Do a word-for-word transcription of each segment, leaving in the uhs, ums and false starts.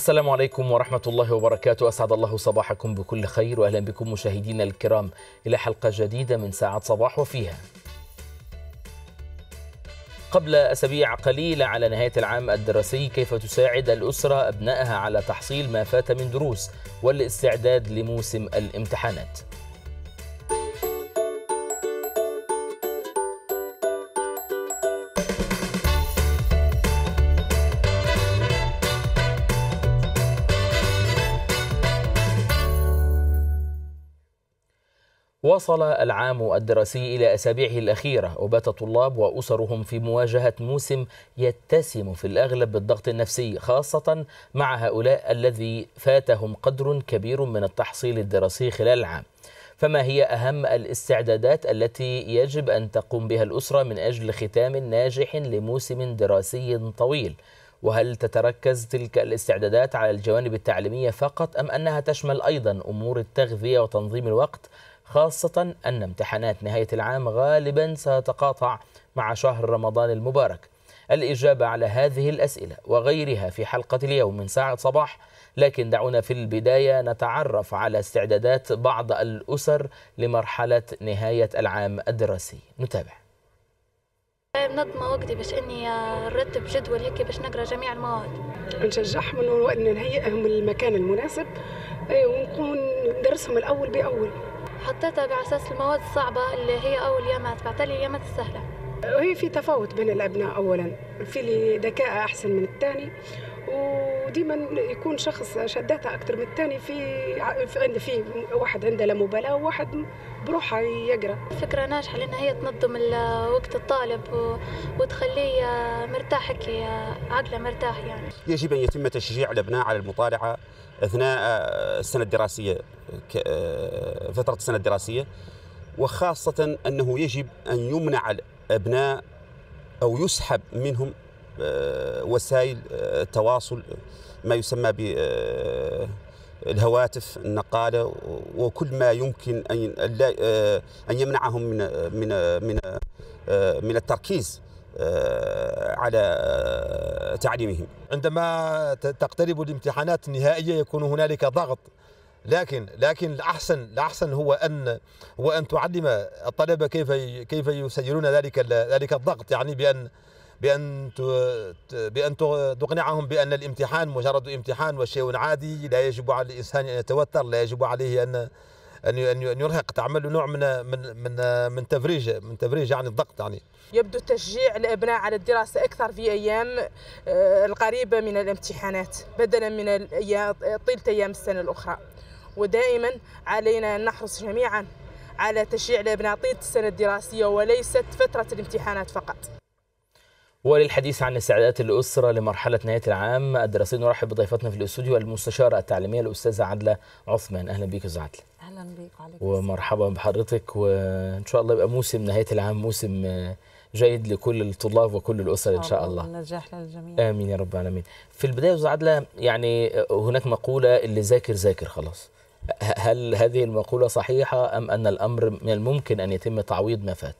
السلام عليكم ورحمة الله وبركاته. أسعد الله صباحكم بكل خير، وأهلا بكم مشاهدينا الكرام إلى حلقة جديدة من ساعة صباح وفيها. قبل أسابيع قليلة على نهاية العام الدراسي، كيف تساعد الأسرة أبنائها على تحصيل ما فات من دروس والاستعداد لموسم الامتحانات؟ وصل العام الدراسي إلى أسابيعه الأخيرة، وبات الطلاب وأسرهم في مواجهة موسم يتسم في الأغلب بالضغط النفسي، خاصة مع هؤلاء الذي فاتهم قدر كبير من التحصيل الدراسي خلال العام. فما هي أهم الاستعدادات التي يجب أن تقوم بها الأسرة من أجل ختام ناجح لموسم دراسي طويل؟ وهل تتركز تلك الاستعدادات على الجوانب التعليمية فقط، أم أنها تشمل أيضا أمور التغذية وتنظيم الوقت، خاصة أن امتحانات نهاية العام غالبا ستتقاطع مع شهر رمضان المبارك؟ الإجابة على هذه الأسئلة وغيرها في حلقة اليوم من ساعة صباح، لكن دعونا في البداية نتعرف على استعدادات بعض الأسر لمرحلة نهاية العام الدراسي. نتابع. منظمة وقتي باش اني نرتب جدول هيك باش نقرا جميع المواد. نشجعهم انه نهيئهم المكان المناسب ونكون ندرسهم الاول باول. حطيتها على اساس المواد الصعبة اللي هي اول يامات، بعتلي اليامات السهلة. وهي في تفاوت بين الابناء، اولا في اللي ذكاء احسن من الثاني، وديما يكون شخص شداتها اكثر من الثاني. في في في واحد عنده لا مبالاه وواحد بروحه يقرا. فكره ناجحه لان هي تنظم وقت الطالب وتخليه مرتاح هيك، عقله مرتاح. يعني يجب ان يتم تشجيع الابناء على المطالعه اثناء السنه الدراسيه، فتره السنه الدراسيه، وخاصه انه يجب ان يمنع الابناء او يسحب منهم وسائل التواصل ما يسمى بالهواتف النقالة، وكل ما يمكن أن يمنعهم من من من من التركيز على تعليمهم. عندما تقترب الامتحانات النهائية يكون هنالك ضغط، لكن لكن الأحسن الأحسن هو أن هو أن تعلم الطلبة كيف كيف يسيرون ذلك ذلك الضغط، يعني بأن بأن بأن تقنعهم بأن الامتحان مجرد امتحان وشيء عادي، لا يجب على الإنسان أن يتوتر، لا يجب عليه أن أن أن يرهق، تعمل نوع من من من من تفريج من تفريج يعني الضغط. يعني يبدو تشجيع الأبناء على الدراسة أكثر في أيام القريبة من الامتحانات بدلا من الأيام طيلة أيام السنة الأخرى، ودائما علينا أن نحرص جميعا على تشجيع الأبناء طيلة السنة الدراسية وليست فترة الامتحانات فقط. وللحديث عن استعدادات الأسرة لمرحلة نهاية العام الدراسي نرحب بضيفتنا في الاستوديو المستشارة التعليمية الأستاذة عدلة عثمان. أهلا بك أستاذة عدلة. أهلا بك وعليكم ومرحبا بحضرتك، وإن شاء الله يبقى موسم نهاية العام موسم جيد لكل الطلاب وكل الأسر إن شاء الله. النجاح للجميع. آمين يا رب العالمين. في البداية أستاذة عدلة، يعني هناك مقولة اللي ذاكر ذاكر خلاص، هل هذه المقولة صحيحة أم أن الأمر من الممكن أن يتم تعويض ما فات؟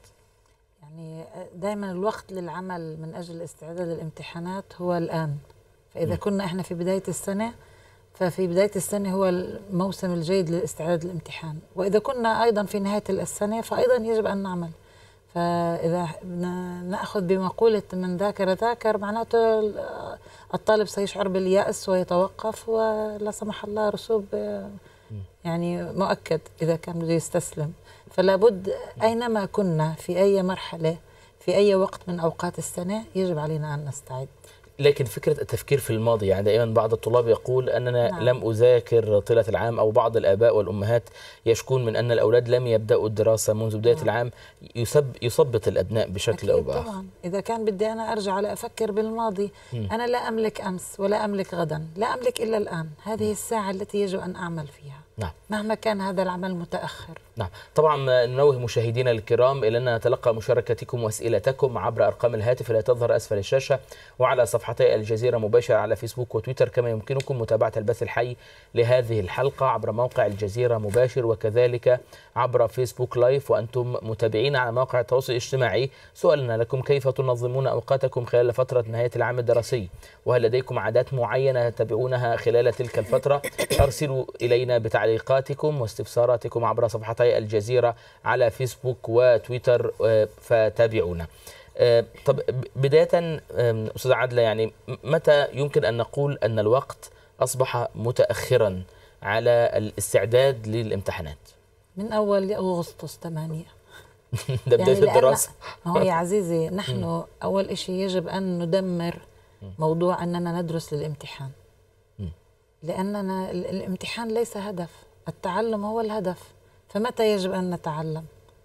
دائما الوقت للعمل من أجل الاستعداد للامتحانات هو الآن. فإذا م. كنا إحنا في بداية السنة، ففي بداية السنة هو الموسم الجيد للاستعداد للامتحان، وإذا كنا أيضا في نهاية السنة فأيضا يجب أن نعمل. فإذا نأخذ بمقولة من ذاكر ذاكر، معناته الطالب سيشعر باليأس ويتوقف، ولا سمح الله رسوب يعني مؤكد إذا كان بده يستسلم. فلا بد أينما كنا في أي مرحلة في أي وقت من أوقات السنة يجب علينا أن نستعد. لكن فكرة التفكير في الماضي، يعني دائما بعض الطلاب يقول أننا نعم. لم أذاكر طيلة العام، أو بعض الآباء والأمهات يشكون من أن الأولاد لم يبدأوا الدراسة منذ بداية نعم. العام، يسب يثبط الأبناء بشكل أو بآخر. طبعا إذا كان بدي أنا أرجع على أفكر بالماضي، م. أنا لا أملك أمس ولا أملك غدا، لا أملك إلا الآن. هذه الساعة التي يجب أن أعمل فيها نعم. مهما كان هذا العمل متأخر. نعم. طبعا ننوه مشاهدينا الكرام إلى أن نتلقى مشاركتكم وأسئلتكم عبر أرقام الهاتف التي تظهر أسفل الشاشة وعلى صفحة صفحتي الجزيرة مباشرة على فيسبوك وتويتر، كما يمكنكم متابعة البث الحي لهذه الحلقة عبر موقع الجزيرة مباشر وكذلك عبر فيسبوك لايف وأنتم متابعين على مواقع التواصل الاجتماعي. سؤالنا لكم: كيف تنظمون أوقاتكم خلال فترة نهاية العام الدراسي؟ وهل لديكم عادات معينة تتبعونها خلال تلك الفترة؟ أرسلوا إلينا بتعليقاتكم واستفساراتكم عبر صفحتي الجزيرة على فيسبوك وتويتر فتابعونا. طب بداية أستاذ عادلة، يعني متى يمكن أن نقول أن الوقت أصبح متأخرا على الاستعداد للامتحانات؟ من أول أغسطس ثمانية. ده بداية يعني الدراسة. ما هو يا عزيزي نحن أول شيء يجب أن ندمر موضوع أننا ندرس للامتحان، لأننا الامتحان ليس هدف، التعلم هو الهدف. فمتى يجب أن نتعلم؟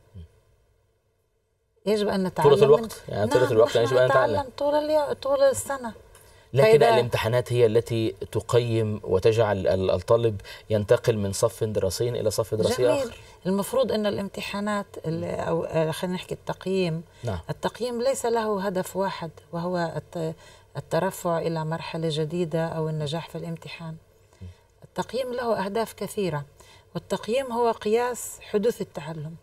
يجب أن نتعلم طول الوقت، يعني طول نعم الوقت يجب أن نتعلم طول اليوم طول السنة. لكن الامتحانات هي التي تقيم وتجعل الطالب ينتقل من صف دراسي إلى صف دراسي جميل. آخر. المفروض أن الامتحانات أو خلينا نحكي التقييم نعم. التقييم ليس له هدف واحد وهو الترفع إلى مرحلة جديدة أو النجاح في الامتحان. التقييم له أهداف كثيرة، والتقييم هو قياس حدوث التعلم.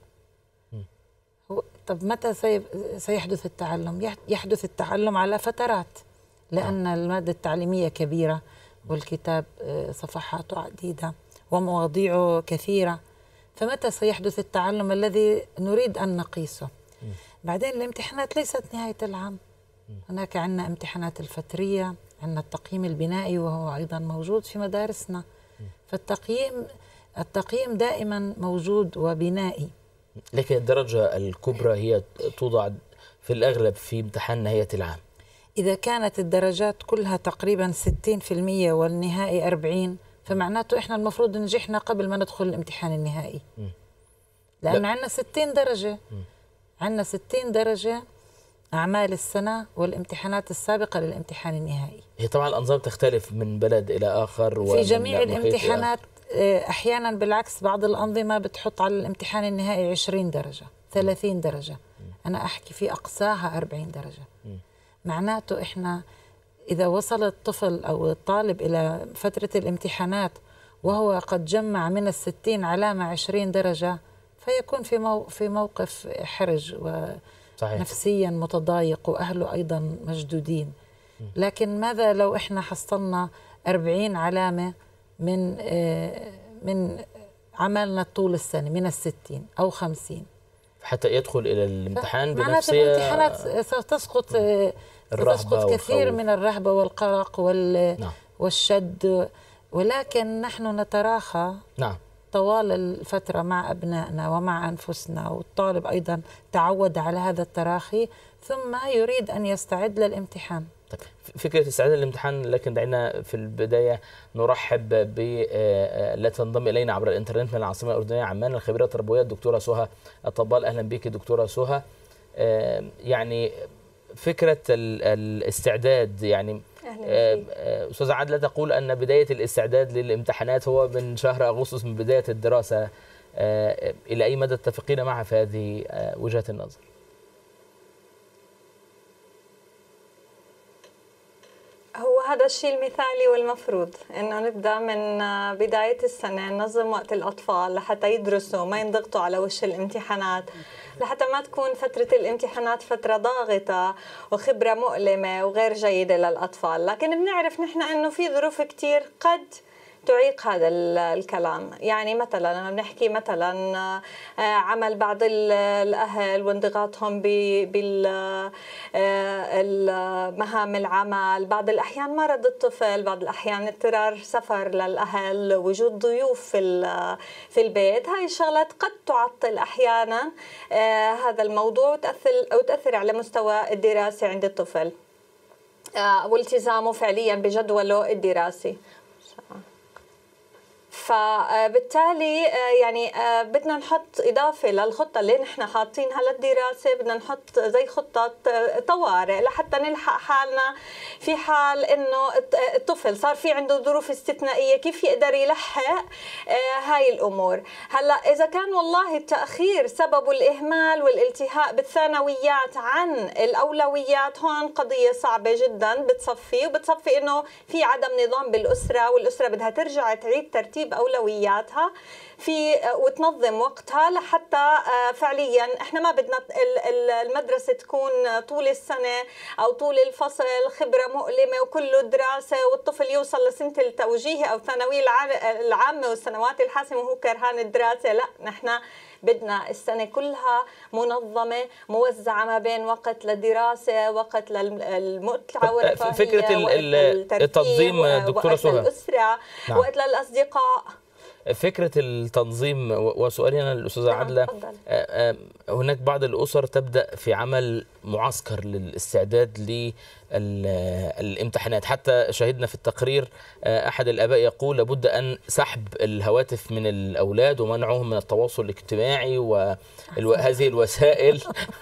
طب متى سيحدث التعلم؟ يحدث التعلم على فترات، لأن المادة التعليمية كبيرة والكتاب صفحاته عديدة ومواضيعه كثيرة، فمتى سيحدث التعلم الذي نريد أن نقيسه؟ بعدين الامتحانات ليست نهاية العام، هناك عندنا امتحانات الفترية، عندنا التقييم البنائي وهو أيضا موجود في مدارسنا. فالتقييم التقييم دائما موجود وبنائي. لكن الدرجة الكبرى هي توضع في الأغلب في امتحان نهاية العام. إذا كانت الدرجات كلها تقريبا ستين بالمئة والنهائي أربعين، فمعناته إحنا المفروض نجحنا قبل ما ندخل الامتحان النهائي. لأن عندنا ستين درجة، عندنا ستين درجة أعمال السنة والامتحانات السابقة للامتحان النهائي. هي طبعا الأنظمة تختلف من بلد إلى آخر في جميع الامتحانات. أحيانا بالعكس بعض الأنظمة بتحط على الامتحان النهائي عشرين درجة، ثلاثين درجة. أنا أحكي في أقصاها أربعين درجة. معناته إحنا إذا وصل الطفل أو الطالب إلى فترة الامتحانات وهو قد جمع من الستين علامة عشرين درجة، فيكون في مو في موقف حرج ونفسيا متضايق وأهله أيضا مشدودين. لكن ماذا لو إحنا حصلنا أربعين علامة من من عملنا طول السنة من الستين أو خمسين، حتى يدخل إلى الامتحان بنفسية الامتحانات ستسقط ستسقط كثير والخوف. من الرهبة والقلق وال نعم. والشد. ولكن نحن نتراخى نعم. طوال الفترة مع أبنائنا ومع أنفسنا، والطالب أيضا تعود على هذا التراخي ثم يريد أن يستعد للامتحان. طيب فكرة استعداد الامتحان، لكن دعينا في البداية نرحب ب لا تنضم إلينا عبر الإنترنت من العاصمة الأردنية عمان الخبيرة التربوية الدكتورة سهى الطبال. أهلا بك دكتورة سهى. يعني فكرة الاستعداد، يعني أستاذة عادلة تقول أن بداية الاستعداد للامتحانات هو من شهر أغسطس، من بداية الدراسة. إلى أي مدى تتفقين معها في هذه وجهة النظر؟ هو هذا الشيء المثالي والمفروض انه نبدا من بدايه السنه ننظم وقت الاطفال لحتى يدرسوا ما ينضغطوا على وش الامتحانات، لحتى ما تكون فتره الامتحانات فتره ضاغطه وخبره مؤلمه وغير جيده للاطفال. لكن بنعرف نحن انه في ظروف كثير قد تعيق هذا الكلام. يعني مثلا لما بنحكي مثلا عمل بعض الاهل وانضغاطهم بالمهام العمل، بعض الاحيان مرض الطفل، بعض الاحيان اضطرار سفر للاهل، وجود ضيوف في في البيت، هاي الشغلات قد تعطل احيانا هذا الموضوع وتاثر او تاثر على مستوى الدراسي عند الطفل والتزامه فعليا بجدوله الدراسي. فبالتالي يعني بدنا نحط إضافة للخطة اللي نحن حاطينها للدراسة، بدنا نحط زي خطة طوارئ لحتى نلحق حالنا في حال إنه الطفل صار في عنده ظروف استثنائية، كيف يقدر يلحق هاي الأمور. هلا إذا كان والله التأخير سببه الإهمال والالتهاء بالثانويات عن الأولويات، هون قضية صعبة جدا بتصفي وبتصفي إنه في عدم نظام بالأسرة، والأسرة بدها ترجع تعيد ترتيب أولوياتها في وتنظم وقتها لحتى فعليا احنا ما بدنا المدرسة تكون طول السنة أو طول الفصل خبرة مؤلمة وكله دراسة والطفل يوصل لسنة التوجيه أو الثانوية العامة والسنوات الحاسمة وهو كرهان الدراسة. لا، نحن بدنا السنة كلها منظمة موزعة ما بين وقت للدراسة، وقت للمتعة والرفاهية، فكرة التنظيم دكتورة سهى، وقت للأسرة، نعم. وقت للأصدقاء. فكرة التنظيم، وسؤالي أنا للأستاذة عدلة، هناك بعض الأسر تبدأ في عمل معسكر للاستعداد للامتحانات، حتى شاهدنا في التقرير أحد الآباء يقول لابد أن سحب الهواتف من الأولاد ومنعهم من التواصل الاجتماعي وهذه الوسائل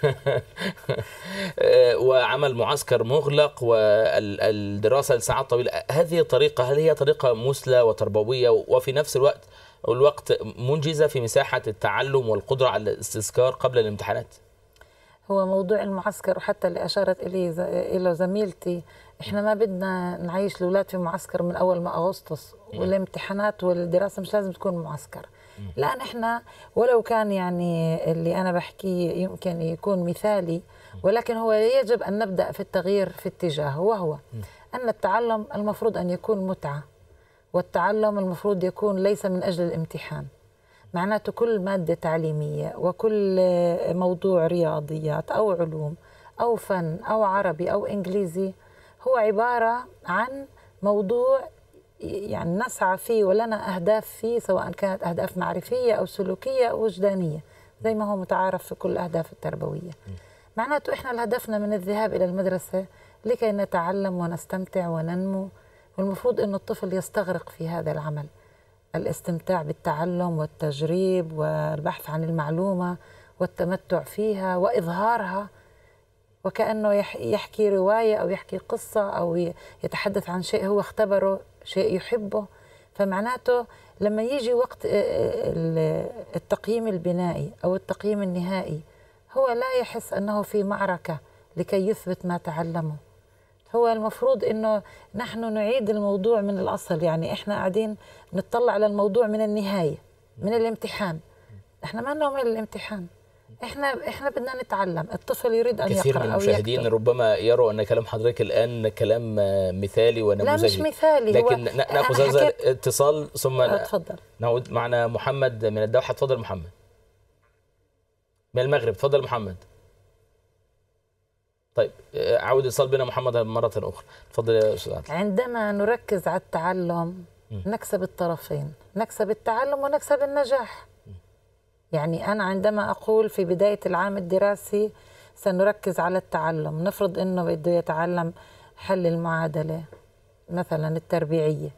وعمل معسكر مغلق والدراسة لساعات طويلة. هذه الطريقة هل هي طريقة مثلى وتربوية وفي نفس الوقت والوقت منجزة في مساحة التعلم والقدرة على الاستذكار قبل الامتحانات؟ هو موضوع المعسكر وحتى اللي أشارت إليه زميلتي، إحنا ما بدنا نعيش الأولاد في معسكر من أول ما أغسطس، والامتحانات والدراسة مش لازم تكون معسكر. لأن إحنا ولو كان يعني اللي أنا بحكيه يمكن يكون مثالي، ولكن هو يجب أن نبدأ في التغيير في اتجاه، وهو أن التعلم المفروض أن يكون متعة، والتعلم المفروض يكون ليس من أجل الامتحان. معناته كل مادة تعليمية وكل موضوع رياضيات أو علوم أو فن أو عربي أو إنجليزي هو عبارة عن موضوع يعني نسعى فيه ولنا أهداف فيه، سواء كانت أهداف معرفية أو سلوكية أو وجدانية، زي ما هو متعارف في كل الأهداف التربوية. معناته إحنا هدفنا من الذهاب إلى المدرسة لكي نتعلم ونستمتع وننمو، والمفروض أن الطفل يستغرق في هذا العمل، الاستمتاع بالتعلم والتجريب والبحث عن المعلومة والتمتع فيها وإظهارها، وكأنه يحكي رواية أو يحكي قصة أو يتحدث عن شيء هو اختبره، شيء يحبه. فمعناته لما يجي وقت التقييم البنائي أو التقييم النهائي هو لا يحس أنه في معركة لكي يثبت ما تعلمه. هو المفروض إنه نحن نعيد الموضوع من الأصل، يعني إحنا قاعدين نطلع على الموضوع من النهاية، من الامتحان. إحنا ما نؤمن الامتحان، إحنا إحنا بدنا نتعلم. الطفل يريد أن يقرأ أو يكتب. كثير من المشاهدين ربما يروا أن كلام حضرتك الآن كلام مثالي ونموذجي. لا مش مثالي، لكن نأخذ هذا الاتصال ثم اتفضل. نعود. معنا محمد من الدوحة. تفضل محمد. من المغرب. تفضل محمد. طيب عود اتصال بنا محمد مرة أخرى. تفضل يا أستاذ عادل. عندما نركز على التعلم نكسب الطرفين، نكسب التعلم ونكسب النجاح. يعني أنا عندما أقول في بداية العام الدراسي سنركز على التعلم، نفرض أنه بده يتعلم حل المعادلة مثلا التربيعية،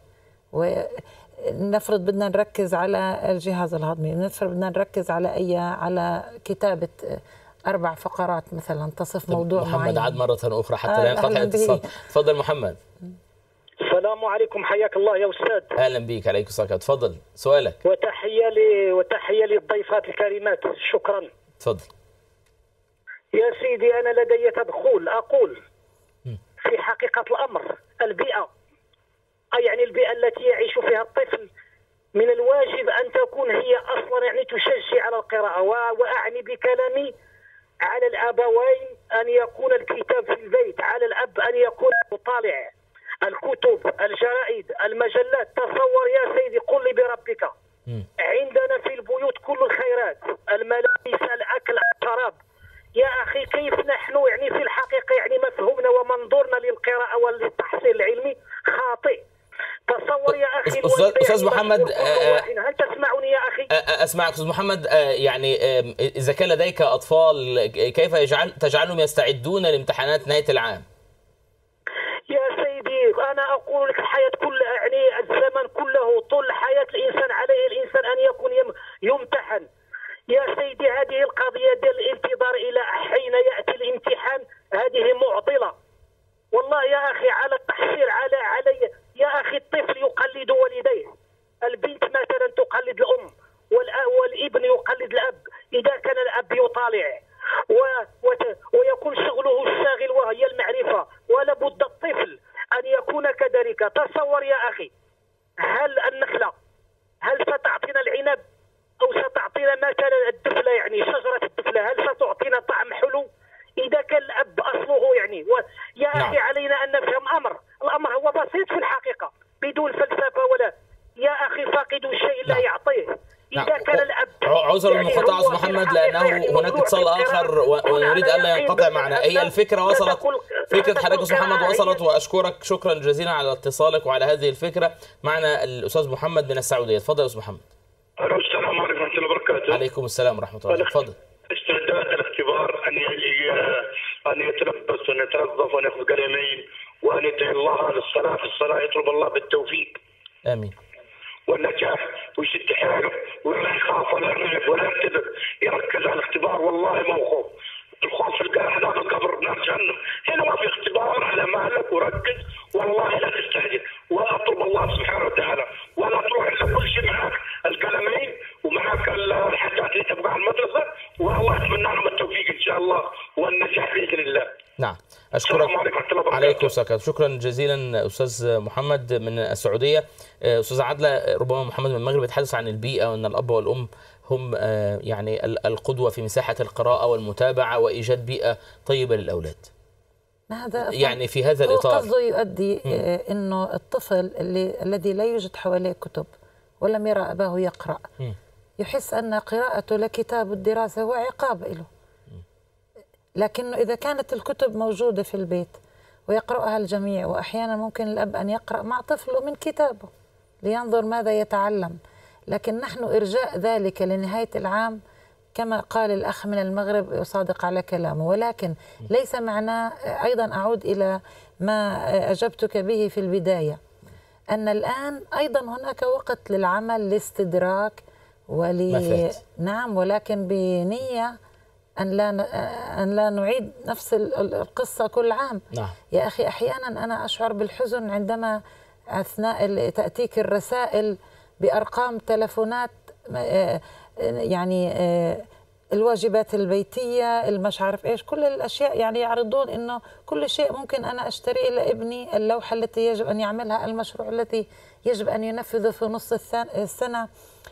ونفرض بدنا نركز على الجهاز الهضمي، نفرض بدنا نركز على أي على كتابة أربع فقرات مثلا تصف موضوع محمد معين. محمد عاد مرة أخرى حتى لا ينقطع الاتصال. تفضل محمد. السلام عليكم، حياك الله يا أستاذ. أهلا بك. عليكم السلام. تفضل سؤالك. وتحية لي وتحية للضيفات الكريمات. شكرا. تفضل. يا سيدي أنا لدي تدخل أقول في حقيقة الأمر البيئة، أي يعني البيئة التي يعيش فيها الطفل من الواجب أن تكون هي أصلا يعني تشجع على القراءة، وأعني بكلامي على الأبوين أن يكون الكتاب في البيت، على الأب أن يكون يطالع الكتب، الجرائد، المجلات. تصور يا سيدي، قل لي بربك، عندنا في البيوت كل الخيرات، الملابس، الأكل، الشراب. يا أخي كيف نحن يعني في الحقيقة يعني مفهومنا ومنظورنا للقراءة والتحصيل العلمي خاطئ. تصور يا أخي. أستاذ محمد، هل تسمعني يا أخي؟ أسمعك أستاذ محمد. يعني إذا كان لديك أطفال كيف يجعل تجعلهم يستعدون لامتحانات نهاية العام؟ يا سيدي أنا أقول لك الحياة كلها، يعني الزمن كله طول الحياة الإنسان عليه الإنسان أن يكون يمتحن. يا سيدي هذه القضية ديال الانتظار إلى حين يأتي الامتحان هذه معضلة والله يا أخي. على التحصيل على علي يا أخي الطفل يقلد والديه، البنت مثلا تقلد الأم والابن يقلد الأب إذا كان الأب يطالع ويكون شغله الشاغل وهي المعرفة، ولا بد الطفل أن يكون كذلك. تصور يا أخي، هل النخلة هل ستعطينا العنب أو ستعطينا مثلا الدفلة، يعني شجرة الدفلة هل ستعطينا طعم حلو إذا كان الأب أصله يعني و... يا أخي نعم. علينا أن نفهم أمر، الأمر هو بسيط في الحقيقة بدون فلسفة ولا. يا أخي فاقد الشيء لا يعطيه. إذا نعم. كان الأب عذر يعني المقاطعة أستاذ محمد لأنه يعني هناك اتصال آخر ونريد ألا ينقطع معنا. هي الفكرة وصلت، فكرة حضرتك أستاذ محمد وصلت، وأشكرك شكرا جزيلا على اتصالك وعلى هذه الفكرة. معنا الأستاذ محمد من السعودية، تفضل يا أستاذ محمد. السلام عليكم ورحمة الله وبركاته. عليكم السلام ورحمة الله، تفضل. استعداد الاختبار أن أن يتلبس وأن يتنظف وأن يأخذ قلمين وأن يدعي الله للصلاة في الصلاة، يطلب الله بالتوفيق. آمين. والنجاح ويشد حاله ولا يخاف ولا يرعب ولا يكذب، يركز على الاختبار. والله ما هو خوف، الخوف في هذا القبر نار جهنم. هنا ما في اختبار، على مهلك وركز والله لا تستعجل، واطلب الله سبحانه وتعالى ولا تروح الا كل شيء معك القلمين ومعك الحاجات اللي تبقى على المدرسه، والله اتمنى لهم التوفيق ان شاء الله والنجاح باذن الله. نعم اشكرك. عليكم السلام، شكرا جزيلا استاذ محمد من السعوديه. استاذ عدله، ربما محمد من المغرب يتحدث عن البيئه وان الاب والام هم يعني القدوه في مساحه القراءه والمتابعه وايجاد بيئه طيبه للاولاد. هذا يعني في هذا الاطار قصده يؤدي انه الطفل اللي الذي لا يوجد حواليه كتب ولم يرى اباه يقرا م. يحس ان قراءته لكتاب الدراسه هو عقاب له. لكنه إذا كانت الكتب موجودة في البيت ويقرأها الجميع، وأحيانا ممكن الأب أن يقرأ مع طفله من كتابه لينظر ماذا يتعلم، لكن نحن إرجاء ذلك لنهاية العام كما قال الأخ من المغرب يصادق على كلامه، ولكن ليس معناه، أيضا أعود إلى ما أجبتك به في البداية، أن الآن أيضا هناك وقت للعمل لاستدراك ولي نعم، ولكن بنية أن لا أن لا نعيد نفس القصة كل عام. نعم. يا أخي أحيانا أنا أشعر بالحزن عندما أثناء تأتيك الرسائل بأرقام تلفونات، يعني الواجبات البيتية، المش عارف إيش، كل الأشياء، يعني يعرضون إنه كل شيء ممكن أنا أشتريه لابني، اللوحة التي يجب أن يعملها، المشروع التي يجب أن ينفذه في نص السنة.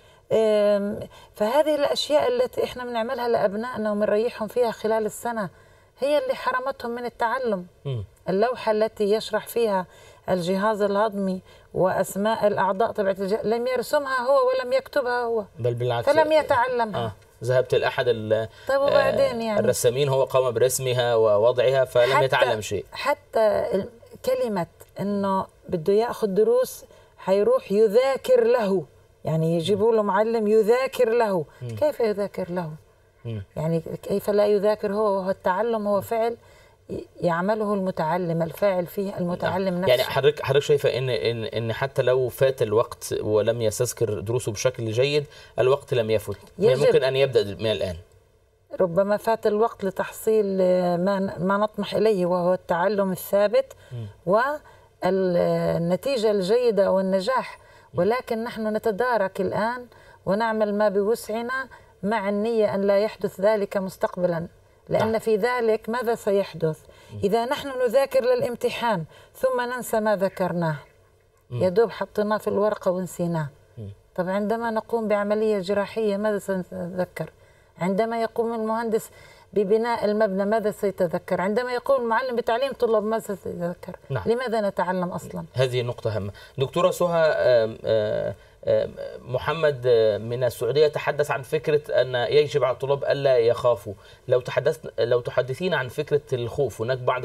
فهذه الأشياء التي إحنا بنعملها لأبنائنا وبنريحهم فيها خلال السنة هي اللي حرمتهم من التعلم. م. اللوحة التي يشرح فيها الجهاز الهضمي وأسماء الأعضاء تبعت الجهاز لم يرسمها هو ولم يكتبها هو، بل بالعكس فلم يتعلمها. آه. ذهبت لأحد طيب وبعدين يعني الرسامين هو قام برسمها ووضعها فلم يتعلم شيء. حتى كلمة إنه بده يأخذ دروس حيروح يذاكر له، يعني يجيبوا له معلم يذاكر له. م. كيف يذاكر له؟ م. يعني كيف لا يذاكر هو؟ وهو التعلم هو فعل يعمله المتعلم، الفاعل فيه المتعلم نفسه. يعني حضرتك حضرتك شايفه ان ان ان حتى لو فات الوقت ولم يستذكر دروسه بشكل جيد، الوقت لم يفت، ممكن ان يبدا من الان. ربما فات الوقت لتحصيل ما ما نطمح اليه وهو التعلم الثابت م. والنتيجه الجيده والنجاح، ولكن نحن نتدارك الآن ونعمل ما بوسعنا مع النية أن لا يحدث ذلك مستقبلا، لأن في ذلك ماذا سيحدث؟ إذا نحن نذاكر للامتحان ثم ننسى ما ذكرناه، يدوب حطيناه في الورقة ونسيناه. طب عندما نقوم بعملية جراحية ماذا سنتذكر؟ عندما يقوم المهندس ببناء المبنى ماذا سيتذكر؟ عندما يقوم المعلم بتعليم طلاب ماذا سيتذكر؟ نعم. لماذا نتعلم أصلا؟ هذه نقطة هامة. دكتورة سهى، محمد من السعودية تحدث عن فكرة أن يجب على الطلاب ألا يخافوا. لو تحدث لو تحدثين عن فكرة الخوف، هناك بعض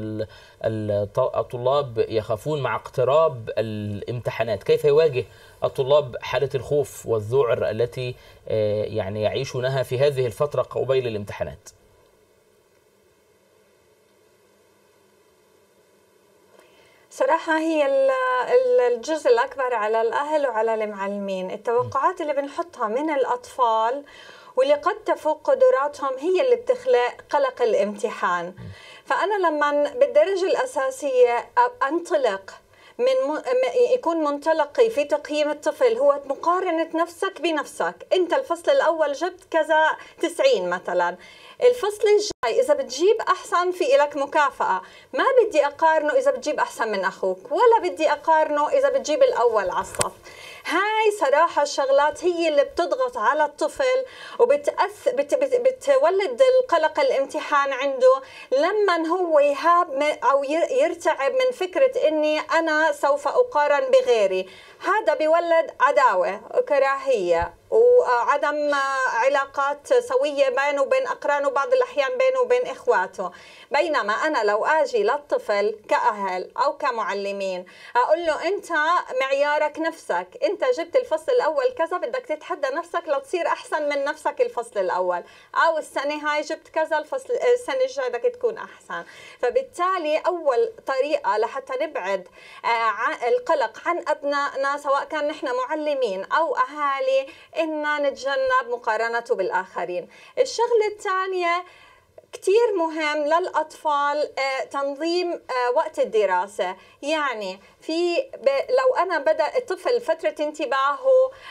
الطلاب يخافون مع اقتراب الامتحانات، كيف يواجه الطلاب حالة الخوف والذعر التي يعني يعيشونها في هذه الفترة قبيل الامتحانات؟ صراحة هي الجزء الأكبر على الأهل وعلى المعلمين. التوقعات اللي بنحطها من الأطفال واللي قد تفوق قدراتهم هي اللي بتخلق قلق الامتحان. فأنا لما بالدرجة الأساسية أنطلق من يكون منطلقي في تقييم الطفل هو مقارنة نفسك بنفسك. أنت الفصل الأول جبت كذا تسعين مثلا، الفصل الجاي إذا بتجيب أحسن في إلك مكافأة. ما بدي أقارنه إذا بتجيب أحسن من أخوك، ولا بدي أقارنه إذا بتجيب الأول على الصف. هاي صراحة الشغلات هي اللي بتضغط على الطفل وبتأث بت بت بتولد القلق الامتحان عنده، لما هو يهاب أو يرتعب من فكرة إني أنا سوف أقارن بغيري. هذا بيولد عداوة وكراهية وعدم علاقات سوية بينه وبين أقرانه، بعض الأحيان بينه وبين إخواته. بينما أنا لو آجي للطفل كأهل أو كمعلمين أقول له أنت معيارك نفسك، أنت جبت الفصل الأول كذا، بدك تتحدى نفسك لتصير أحسن من نفسك الفصل الأول، أو السنة هاي جبت كذا، الفصل السنة الجاية بدك تكون أحسن. فبالتالي أول طريقة لحتى نبعد القلق عن أبنائنا سواء كان نحن معلمين أو أهالي إن نتجنب مقارنته بالآخرين. الشغلة الثانية كتير مهم للأطفال تنظيم وقت الدراسة. يعني في لو أنا بدأ الطفل فترة انتباهه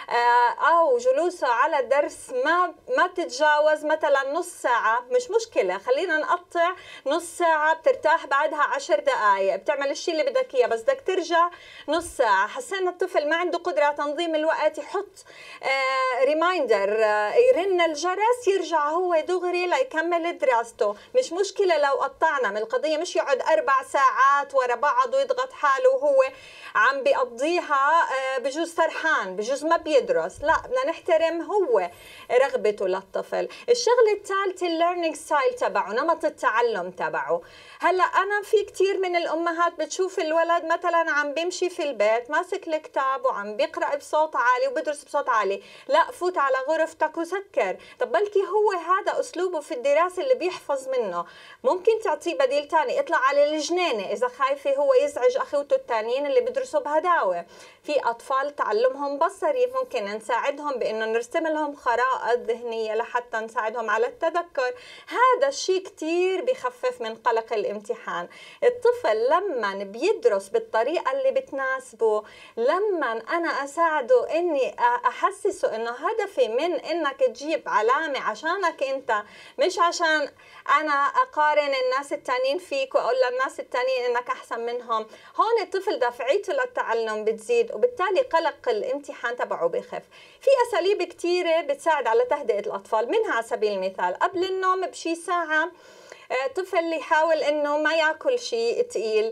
أو جلوسه على الدرس ما ما بتتجاوز مثلا نص ساعة، مش مشكلة، خلينا نقطع نص ساعة، بترتاح بعدها عشر دقايق، بتعمل الشيء اللي بدك إياه، بس بدك ترجع نص ساعة. حسينا الطفل ما عنده قدرة على تنظيم الوقت، يحط ريمايندر، يرن الجرس، يرجع هو دغري ليكمل دراسته. مش مشكلة لو قطعنا من القضية، مش يقعد أربع ساعات ورا بعض ويضغط حاله وهو عم بيقضيها بجوز سرحان، بجوز ما بيدرس. لا، بدنا نحترم هو رغبته للطفل. الشغلة الثالثة الليرنينج ستايل تبعه، نمط التعلم تبعه. هلا أنا في كتير من الأمهات بتشوف الولد مثلا عم بيمشي في البيت ماسك الكتاب وعم بيقرأ بصوت عالي وبدرس بصوت عالي، لا فوت على غرفتك وسكر. طب بلكي هو هذا أسلوبه في الدراسة اللي بيحفظ منه. ممكن تعطيه بديل تاني، اطلع على الجنينة إذا خايفة هو يزعج أخوته التانيين اللي بيدرسوا بهداوة. في أطفال تعلمهم بصري، ممكن نساعدهم بأنه نرسم لهم خرائط ذهنية لحتى نساعدهم على التذكر. هذا الشيء كتير بيخفف من قلق الامتحان. الطفل لما بيدرس بالطريقة اللي بتناسبه، لما أنا أساعده إني أحسسه إنه هدفي من إنك تجيب علامة عشانك أنت، مش عشان أنا أقارن الناس التانيين فيك وأقول للناس التانيين إنك أحسن منهم، هون الطفل دافعيته للتعلم بتزيد، وبالتالي قلق الامتحان تبعه بخف. في أساليب كتيرة بتساعد على تهدئة الأطفال، منها على سبيل المثال قبل النوم بشي ساعة طفل يحاول انه ما ياكل شيء ثقيل،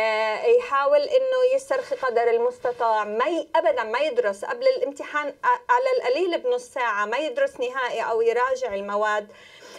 يحاول انه يسترخي قدر المستطاع، ما ي... ابدا ما يدرس قبل الامتحان على القليل بنص ساعه، ما يدرس نهائي او يراجع المواد.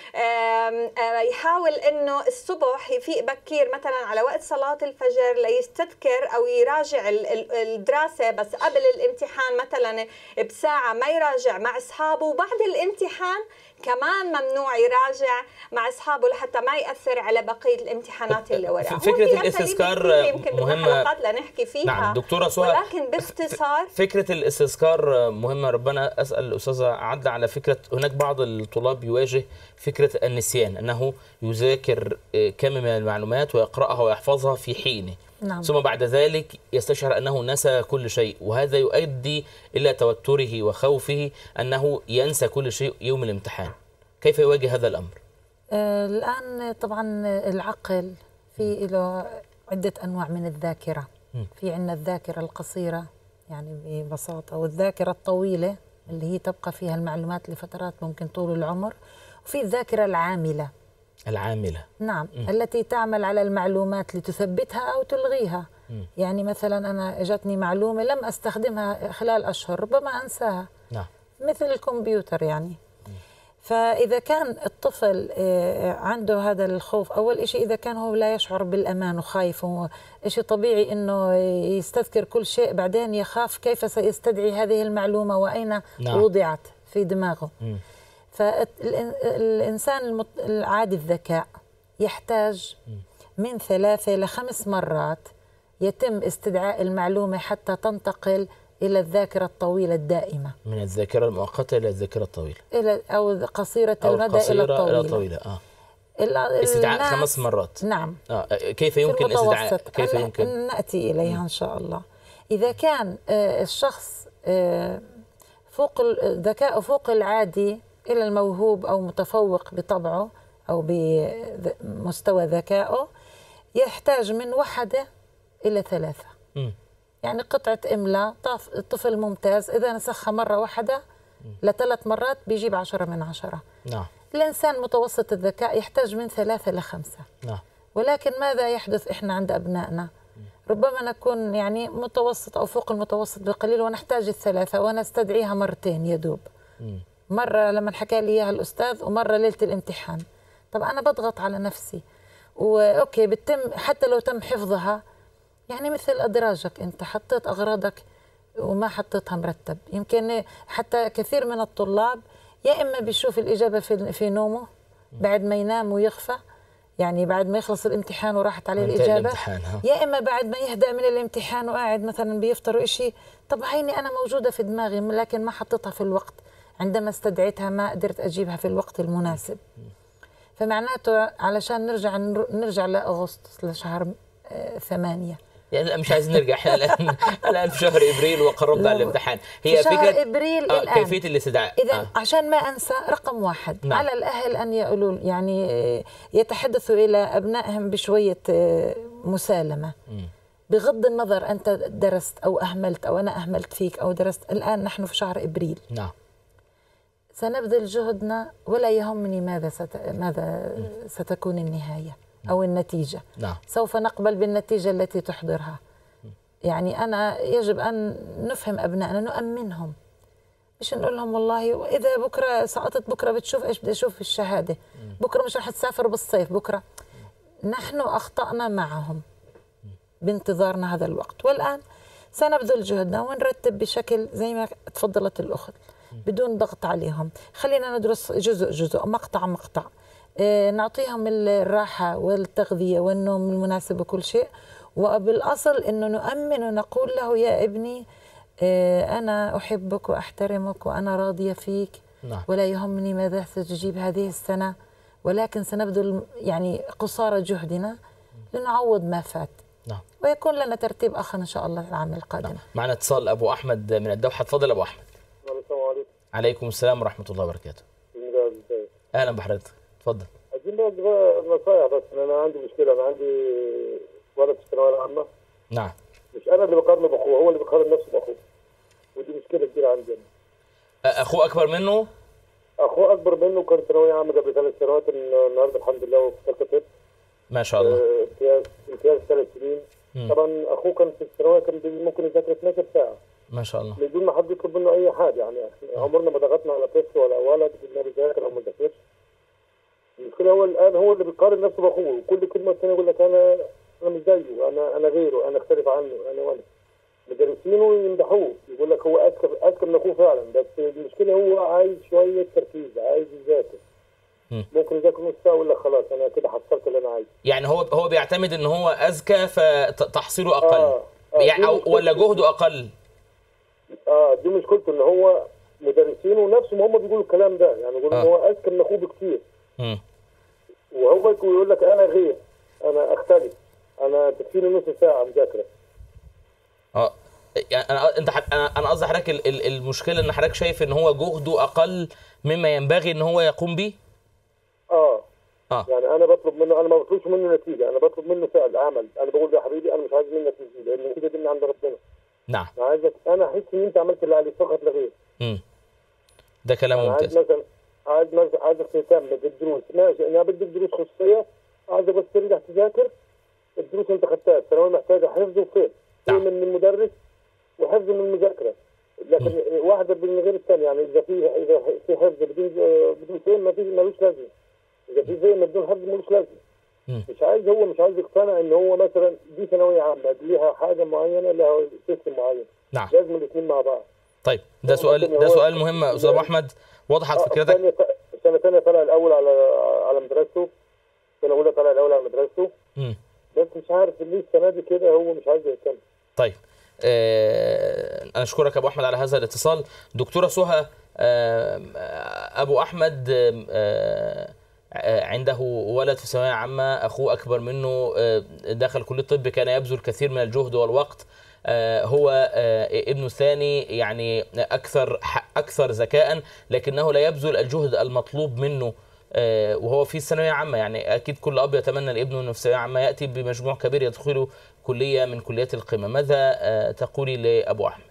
يحاول انه الصبح يفيق بكير مثلا على وقت صلاة الفجر ليستذكر او يراجع الدراسة، بس قبل الامتحان مثلا بساعة ما يراجع مع اصحابه، وبعد الامتحان كمان ممنوع يراجع مع اصحابه لحتى ما ياثر على بقيه الامتحانات اللي وراها. فكره الاستذكار مهمه لنحكي فيها. نعم دكتوره سهى، ولكن باختصار فكره الاستذكار مهمه. ربنا اسال الاستاذه عدلة على فكره، هناك بعض الطلاب يواجه فكره النسيان، انه يذاكر كم من المعلومات ويقراها ويحفظها في حينه، نعم. ثم بعد ذلك يستشعر أنه نسى كل شيء، وهذا يؤدي إلى توتره وخوفه أنه ينسى كل شيء يوم الامتحان. كيف يواجه هذا الأمر؟ آه الآن طبعا العقل في له عدة أنواع من الذاكرة. م. في عندنا الذاكرة القصيرة يعني ببساطة، والذاكرة الطويلة اللي هي تبقى فيها المعلومات لفترات ممكن طول العمر، وفي الذاكرة العاملة العاملة نعم م. التي تعمل على المعلومات لتثبتها أو تلغيها. م. يعني مثلا أنا اجتني معلومة لم أستخدمها خلال أشهر ربما أنساها، نعم. مثل الكمبيوتر يعني. م. فإذا كان الطفل عنده هذا الخوف، أول شيء إذا كان هو لا يشعر بالأمان وخايف، شيء طبيعي أنه يستذكر كل شيء، بعدين يخاف كيف سيستدعي هذه المعلومة وأين نعم. وضعت في دماغه. م. فالإنسان العادي الذكاء يحتاج من ثلاثة لخمس مرات يتم استدعاء المعلومة حتى تنتقل إلى الذاكرة الطويلة الدائمة، من الذاكرة المؤقتة إلى الذاكرة الطويلة، إلى أو قصيرة أو المدى إلى الطويلة. إلى الطويلة. آه. استدعاء خمس مرات. نعم. آه. كيف يمكن استدعاء؟ كيف يمكن؟ نأتي إليها إن شاء الله. إذا كان الشخص فوق الذكاء فوق العادي إلى الموهوب أو متفوق بطبعه أو بمستوى ذكائه، يحتاج من واحدة إلى ثلاثة. م. يعني قطعة إملاء، طفل ممتاز إذا نسخها مرة واحدة لثلاث مرات بيجيب عشرة من عشرة. نعم. الإنسان متوسط الذكاء يحتاج من ثلاثة لخمسة. نعم. ولكن ماذا يحدث إحنا عند أبنائنا؟ ربما نكون يعني متوسط أو فوق المتوسط بقليل ونحتاج الثلاثة ونستدعيها مرتين يدوب. م. مرة لما حكى لي إياها الأستاذ ومرة ليلة الامتحان. طب أنا بضغط على نفسي، وأوكي بتم حتى لو تم حفظها، يعني مثل أدراجك أنت حطيت أغراضك وما حطيتها مرتب. يمكن حتى كثير من الطلاب يا إما بيشوف الإجابة في في نومه بعد ما ينام ويخفى، يعني بعد ما يخلص الامتحان وراحت عليه الإجابة، يا إما بعد ما يهدأ من الامتحان وقاعد مثلا بيفطر إشي، طب هيني أنا موجودة في دماغي لكن ما حطيتها في الوقت، عندما استدعيتها ما قدرت أجيبها في الوقت المناسب. فمعناته علشان نرجع نرجع لأغسطس لشهر ثمانية، يعني مش عايزين نرجع احنا الان الان في شهر ابريل وقربنا على الامتحان. هي في شهر فكره ابريل آه الان كيفيه الاستدعاء. اذا آه. عشان ما انسى، رقم واحد نعم. على الاهل ان يقولوا يعني يتحدثوا الى ابنائهم بشويه مسالمه، م. بغض النظر انت درست او اهملت او انا اهملت فيك او درست. الان نحن في شهر ابريل، نعم، سنبذل جهدنا ولا يهمني ماذا ست... ماذا م. ستكون النهايه أو النتيجة. نعم. سوف نقبل بالنتيجة التي تحضرها. يعني أنا يجب أن نفهم أبنائنا، نؤمنهم، مش نقول لهم والله إذا بكرة سقطت بكرة بتشوف إيش بدي أشوف في الشهادة، بكرة مش رح تسافر بالصيف بكرة. نحن أخطأنا معهم بانتظارنا هذا الوقت، والآن سنبذل جهدنا ونرتب بشكل زي ما تفضلت الأخت بدون ضغط عليهم. خلينا ندرس جزء جزء، مقطع مقطع، نعطيهم الراحة والتغذية والنوم المناسب وكل شيء. وبالأصل أنه نؤمن ونقول له يا ابني أنا أحبك وأحترمك وأنا راضية فيك، نعم. ولا يهمني ماذا ستجيب هذه السنة، ولكن سنبذل يعني قصارى جهدنا لنعوض ما فات، نعم. ويكون لنا ترتيب آخر إن شاء الله العام القادم. نعم. معنا اتصال أبو أحمد من الدوحة. تفضل أبو أحمد. السلام عليكم. عليكم السلام ورحمة الله وبركاته. أهلا بحضرتك، تفضل. عايزين نصايح بس، انا عندي مشكله، انا عندي ولد في الثانويه العامه. نعم. مش انا اللي بقارنه باخوه، هو اللي بيقارن نفسه باخوه، ودي مشكله كبيره عندي. اخوه اكبر منه؟ اخوه اكبر منه، كان ثانويه عامه قبل ثلاث سنوات، النهارده الحمد لله في ثالثه طب. ما شاء الله. امتياز امتياز ثلاث سنين. م. طبعا اخوه كان في الثانويه كان ممكن يذاكر اثناشر ساعه. ما شاء الله. بدون ما حد يطلب منه اي حاجه، يعني عمرنا ما ضغطنا على طفل ولا ولد انه بيذاكر او ما بيذاكرش. المشكله هو الان هو اللي بيقارن نفسه باخوه، وكل كلمه ثانيه يقول لك انا انا مش زيه، انا انا غيره، انا اختلف عنه، انا وانا. مدرسينه يمدحوه، يقول لك هو اذكى اذكى من اخوه فعلا، بس المشكله هو عايز شويه تركيز، عايز يذاكر. ممكن يذاكر نص ساعه ولا خلاص انا كده حصلت اللي انا عايزه. يعني هو هو بيعتمد ان هو اذكى فتحصيله اقل. آه. آه. يعني أو ولا جهده اقل. اه دي مشكلته، ان هو مدرسينه نفسهم هم بيقولوا الكلام ده، يعني بيقولوا ان آه. هو اذكى من اخوه بكتير. امم وهو يقول لك انا غير، انا اختلف، انا تكفيني نص ساعه مذاكره. اه يعني انا انت حت... انا انا قصدي حضرتك المشكله ان حضرتك شايف ان هو جهده اقل مما ينبغي ان هو يقوم به؟ اه اه يعني انا بطلب منه، انا ما بطلبش منه نتيجه، انا بطلب منه فعل عمل، انا بقول يا حبيبي انا مش عايز منك نتيجه، لان النتيجه دي من عند ربنا. نعم. انا عايزك، انا احس ان انت عملت اللي عليك فقط لا غير. امم ده كلام ممتاز. عايز مثلا عايز مثلا عايزك تهتم بالدروس، ماشي انا بديك دروس خصوصيه، عايزك بس ترجع تذاكر الدروس اللي انت خدتها، الثانويه محتاجه حفظ وفهم، نعم. من المدرس وحفظ من المذاكره، لكن م. واحده من غير الثانيه، يعني اذا في اذا في حفظ بدون بدون فهم ما فيش ملوش لازمه، اذا في فهم بدون حفظ ملوش لازمه. م. مش عايز هو مش عايز يقتنع ان هو مثلا دي ثانويه عامه ليها حاجه معينه، لها سيستم معين. نعم. لازم الاثنين مع بعض. طيب ده سؤال ده سؤال مهم استاذ ابو احمد، وضحت فكرتك. سنه ثانيه طلع الاول على على مدرسته، سنه اولى طلع الاول على مدرسته. امم بس مش عارف ليه السنه دي كده هو مش عايز يهتم. طيب آه انا اشكرك ابو احمد على هذا الاتصال. دكتوره سهى، آه ابو احمد آه عنده ولد في ثانويه عامه، اخوه اكبر منه دخل كليه الطب، كان يبذل كثير من الجهد والوقت. هو ابنه الثاني يعني اكثر اكثر ذكاء، لكنه لا يبذل الجهد المطلوب منه وهو في الثانويه عامه. يعني اكيد كل اب يتمنى لابنه انه في الثانويه عامه ياتي بمجموع كبير يدخله كليه من كليات القمه. ماذا تقولي لابو احمد؟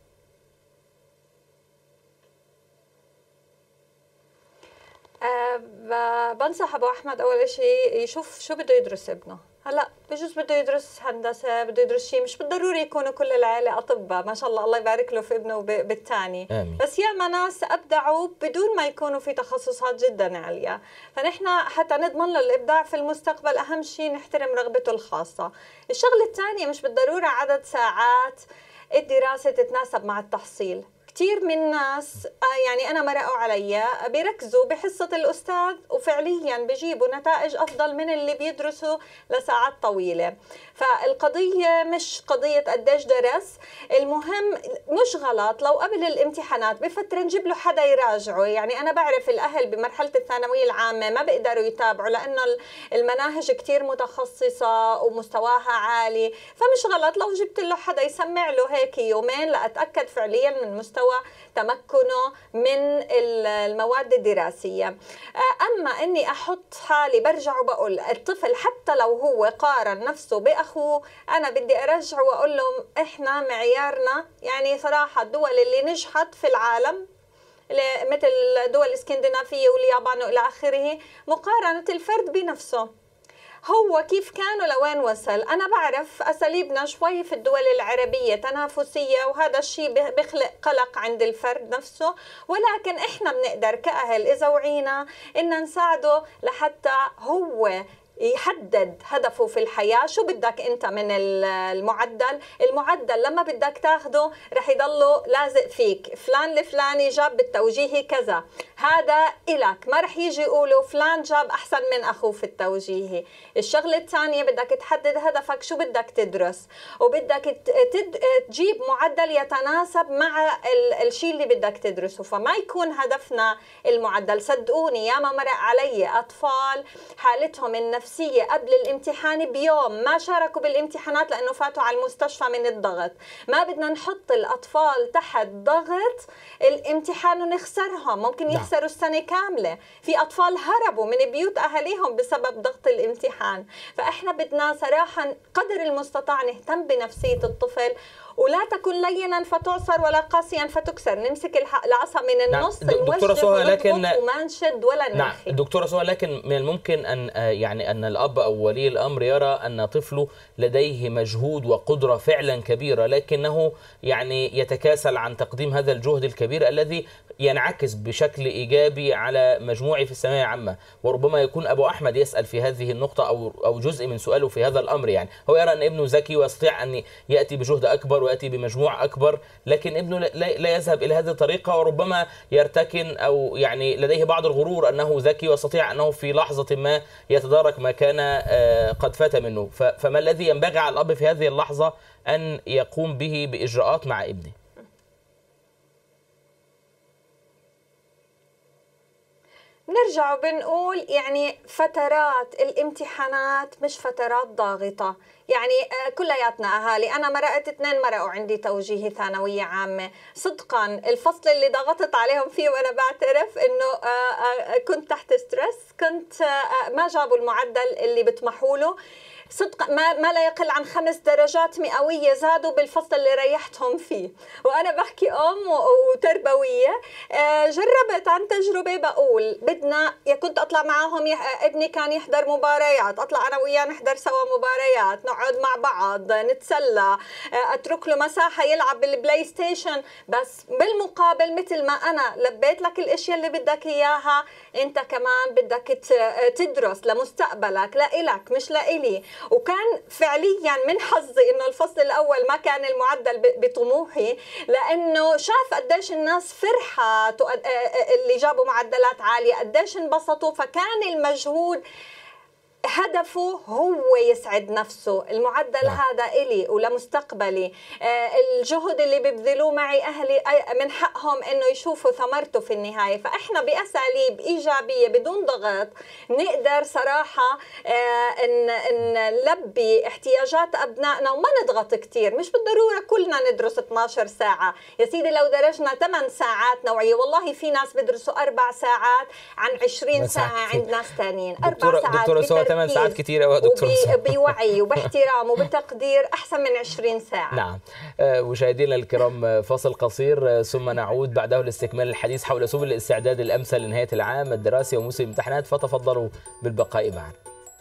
أه بنصح ابو احمد اول شيء يشوف شو بده يدرس ابنه. هلا بجوز بده يدرس هندسه، بده يدرس شيء، مش بالضروري يكونوا كل العائله اطباء، ما شاء الله الله يبارك له في ابنه بالثاني، بس ياما ناس ابدعوا بدون ما يكونوا في تخصصات جدا عاليه، فنحن حتى نضمن له الابداع في المستقبل اهم شيء نحترم رغبته الخاصه. الشغله الثانيه مش بالضروره عدد ساعات الدراسه تتناسب مع التحصيل. كثير من الناس يعني أنا مرقوا علي بيركزوا بحصة الأستاذ وفعليا بيجيبوا نتائج أفضل من اللي بيدرسوا لساعات طويلة. فالقضية مش قضية قديش درس، المهم مش غلط لو قبل الامتحانات بفترة نجيب له حدا يراجعه. يعني أنا بعرف الأهل بمرحلة الثانوية العامة ما بيقدروا يتابعوا لأنه المناهج كتير متخصصة ومستواها عالي، فمش غلط لو جبت له حدا يسمع له هيك يومين لأتأكد فعليا من مستوى تمكنه من المواد الدراسية. أما أني أحط حالي برجع وبقول الطفل حتى لو هو قارن نفسه بأخوه أنا بدي أرجع وأقول لهم إحنا معيارنا يعني صراحة الدول اللي نجحت في العالم مثل الدول الاسكندنافية واليابان وإلى آخره مقارنة الفرد بنفسه هو كيف كانوا لوين وصل. أنا بعرف أساليبنا شوي في الدول العربية تنافسية وهذا الشيء بيخلق قلق عند الفرد نفسه، ولكن إحنا بنقدر كأهل إذا وعينا إن نساعده لحتى هو يحدد هدفه في الحياة. شو بدك أنت من المعدل؟ المعدل لما بدك تاخده رح يضله لازق فيك، فلان الفلاني جاب بالتوجيهي كذا، هذا إلك، ما رح يجي يقولوا فلان جاب أحسن من أخوه في التوجيهي. الشغلة الثانية بدك تحدد هدفك شو بدك تدرس، وبدك تجيب معدل يتناسب مع الشيء اللي بدك تدرسه، فما يكون هدفنا المعدل. صدقوني ياما مرق علي أطفال حالتهم النفسية قبل الامتحان بيوم ما شاركوا بالامتحانات لأنه فاتوا على المستشفى من الضغط. ما بدنا نحط الأطفال تحت ضغط الامتحان ونخسرهم، ممكن يخسروا السنة كاملة. في أطفال هربوا من بيوت أهاليهم بسبب ضغط الامتحان. فإحنا بدنا صراحة قدر المستطاع نهتم بنفسية الطفل، ولا تكن لينا فتعصر ولا قاسيا فتكسر. نمسك العصا من النص دكتورة سهى، لكن وما نشد ولا نرخي. نعم دكتورة سهى، لكن من الممكن أن يعني أن الأب أو ولي الأمر يرى أن طفله لديه مجهود وقدرة فعلا كبيرة، لكنه يعني يتكاسل عن تقديم هذا الجهد الكبير الذي ينعكس بشكل إيجابي على مجموعه في الثانوية العامة. وربما يكون أبو أحمد يسأل في هذه النقطة أو أو جزء من سؤاله في هذا الأمر. يعني هو يرى أن ابنه ذكي ويستطيع أن يأتي بجهد أكبر ويأتي بمجموع أكبر، لكن ابنه لا يذهب إلى هذه الطريقة، وربما يرتكن أو يعني لديه بعض الغرور أنه ذكي ويستطيع أنه في لحظة ما يتدارك ما كان قد فات منه. فما الذي ينبغي على الأب في هذه اللحظة أن يقوم به بإجراءات مع ابنه؟ نرجع وبنقول يعني فترات الامتحانات مش فترات ضاغطة. يعني كلياتنا أهالي، أنا مرقت اثنين مرقوا عندي توجيهي ثانوية عامة، صدقا الفصل اللي ضغطت عليهم فيه وأنا بعترف إنه كنت تحت ستريس، كنت ما جابوا المعدل اللي بتمحوا له، صدق ما, ما لا يقل عن خمس درجات مئوية زادوا بالفصل اللي ريحتهم فيه. وأنا بحكي أم وتربوية، جربت عن تجربة بقول بدنا، يا كنت أطلع معاهم، ابني كان يحضر مباريات، أطلع أنا وياه نحضر سوا مباريات، نقعد مع بعض نتسلى، أترك له مساحة يلعب بالبلاي ستيشن، بس بالمقابل مثل ما أنا لبيت لك الأشياء اللي بدك إياها أنت كمان بدك تدرس لمستقبلك، لإلك مش لإلي. وكان فعليا من حظي انه الفصل الاول ما كان المعدل بطموحي، لانه شاف قديش الناس فرحه اللي جابوا معدلات عاليه، قديش انبسطوا، فكان المجهود هدفه هو يسعد نفسه. المعدل نعم. هذا إلي ولمستقبلي، آه الجهد اللي بيبذلوه معي أهلي من حقهم إنه يشوفوا ثمرته في النهاية. فإحنا بأساليب إيجابية بدون ضغط نقدر صراحة آه إن, إن نلبي احتياجات أبنائنا وما نضغط كتير. مش بالضرورة كلنا ندرس اثنعش ساعة يا سيدي، لو درسنا ثمان ساعات نوعية، والله في ناس بدرسوا أربع ساعات عن عشرين ساعة عند ناس ثانيين. أربع ساعات ثمان ساعات كثيرة يا دكتور، بوعي وباحترام وبتقدير أحسن من عشرين ساعة. نعم. مشاهدينا الكرام، فاصل قصير ثم نعود بعده لاستكمال الحديث حول سبل الاستعداد الأمثل لنهاية العام الدراسي وموسم الامتحانات، فتفضلوا بالبقاء معنا.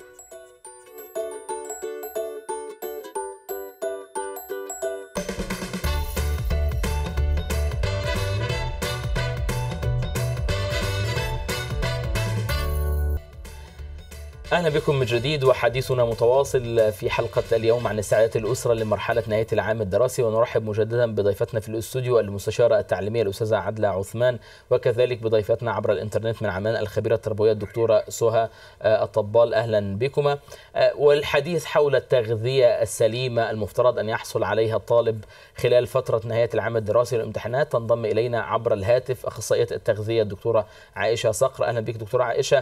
أهلا بكم من جديد، وحديثنا متواصل في حلقة اليوم عن استعدادات الأسرة لمرحلة نهاية العام الدراسي، ونرحب مجددا بضيفتنا في الاستوديو المستشارة التعليمية الأستاذة عدلة عثمان، وكذلك بضيفتنا عبر الإنترنت من عمان الخبيرة التربوية الدكتورة سهى الطبال. أهلا بكما. والحديث حول التغذية السليمة المفترض أن يحصل عليها الطالب خلال فترة نهاية العام الدراسي والامتحانات. تنضم إلينا عبر الهاتف أخصائية التغذية الدكتورة عائشة صقر. أهلا بك دكتورة عائشة.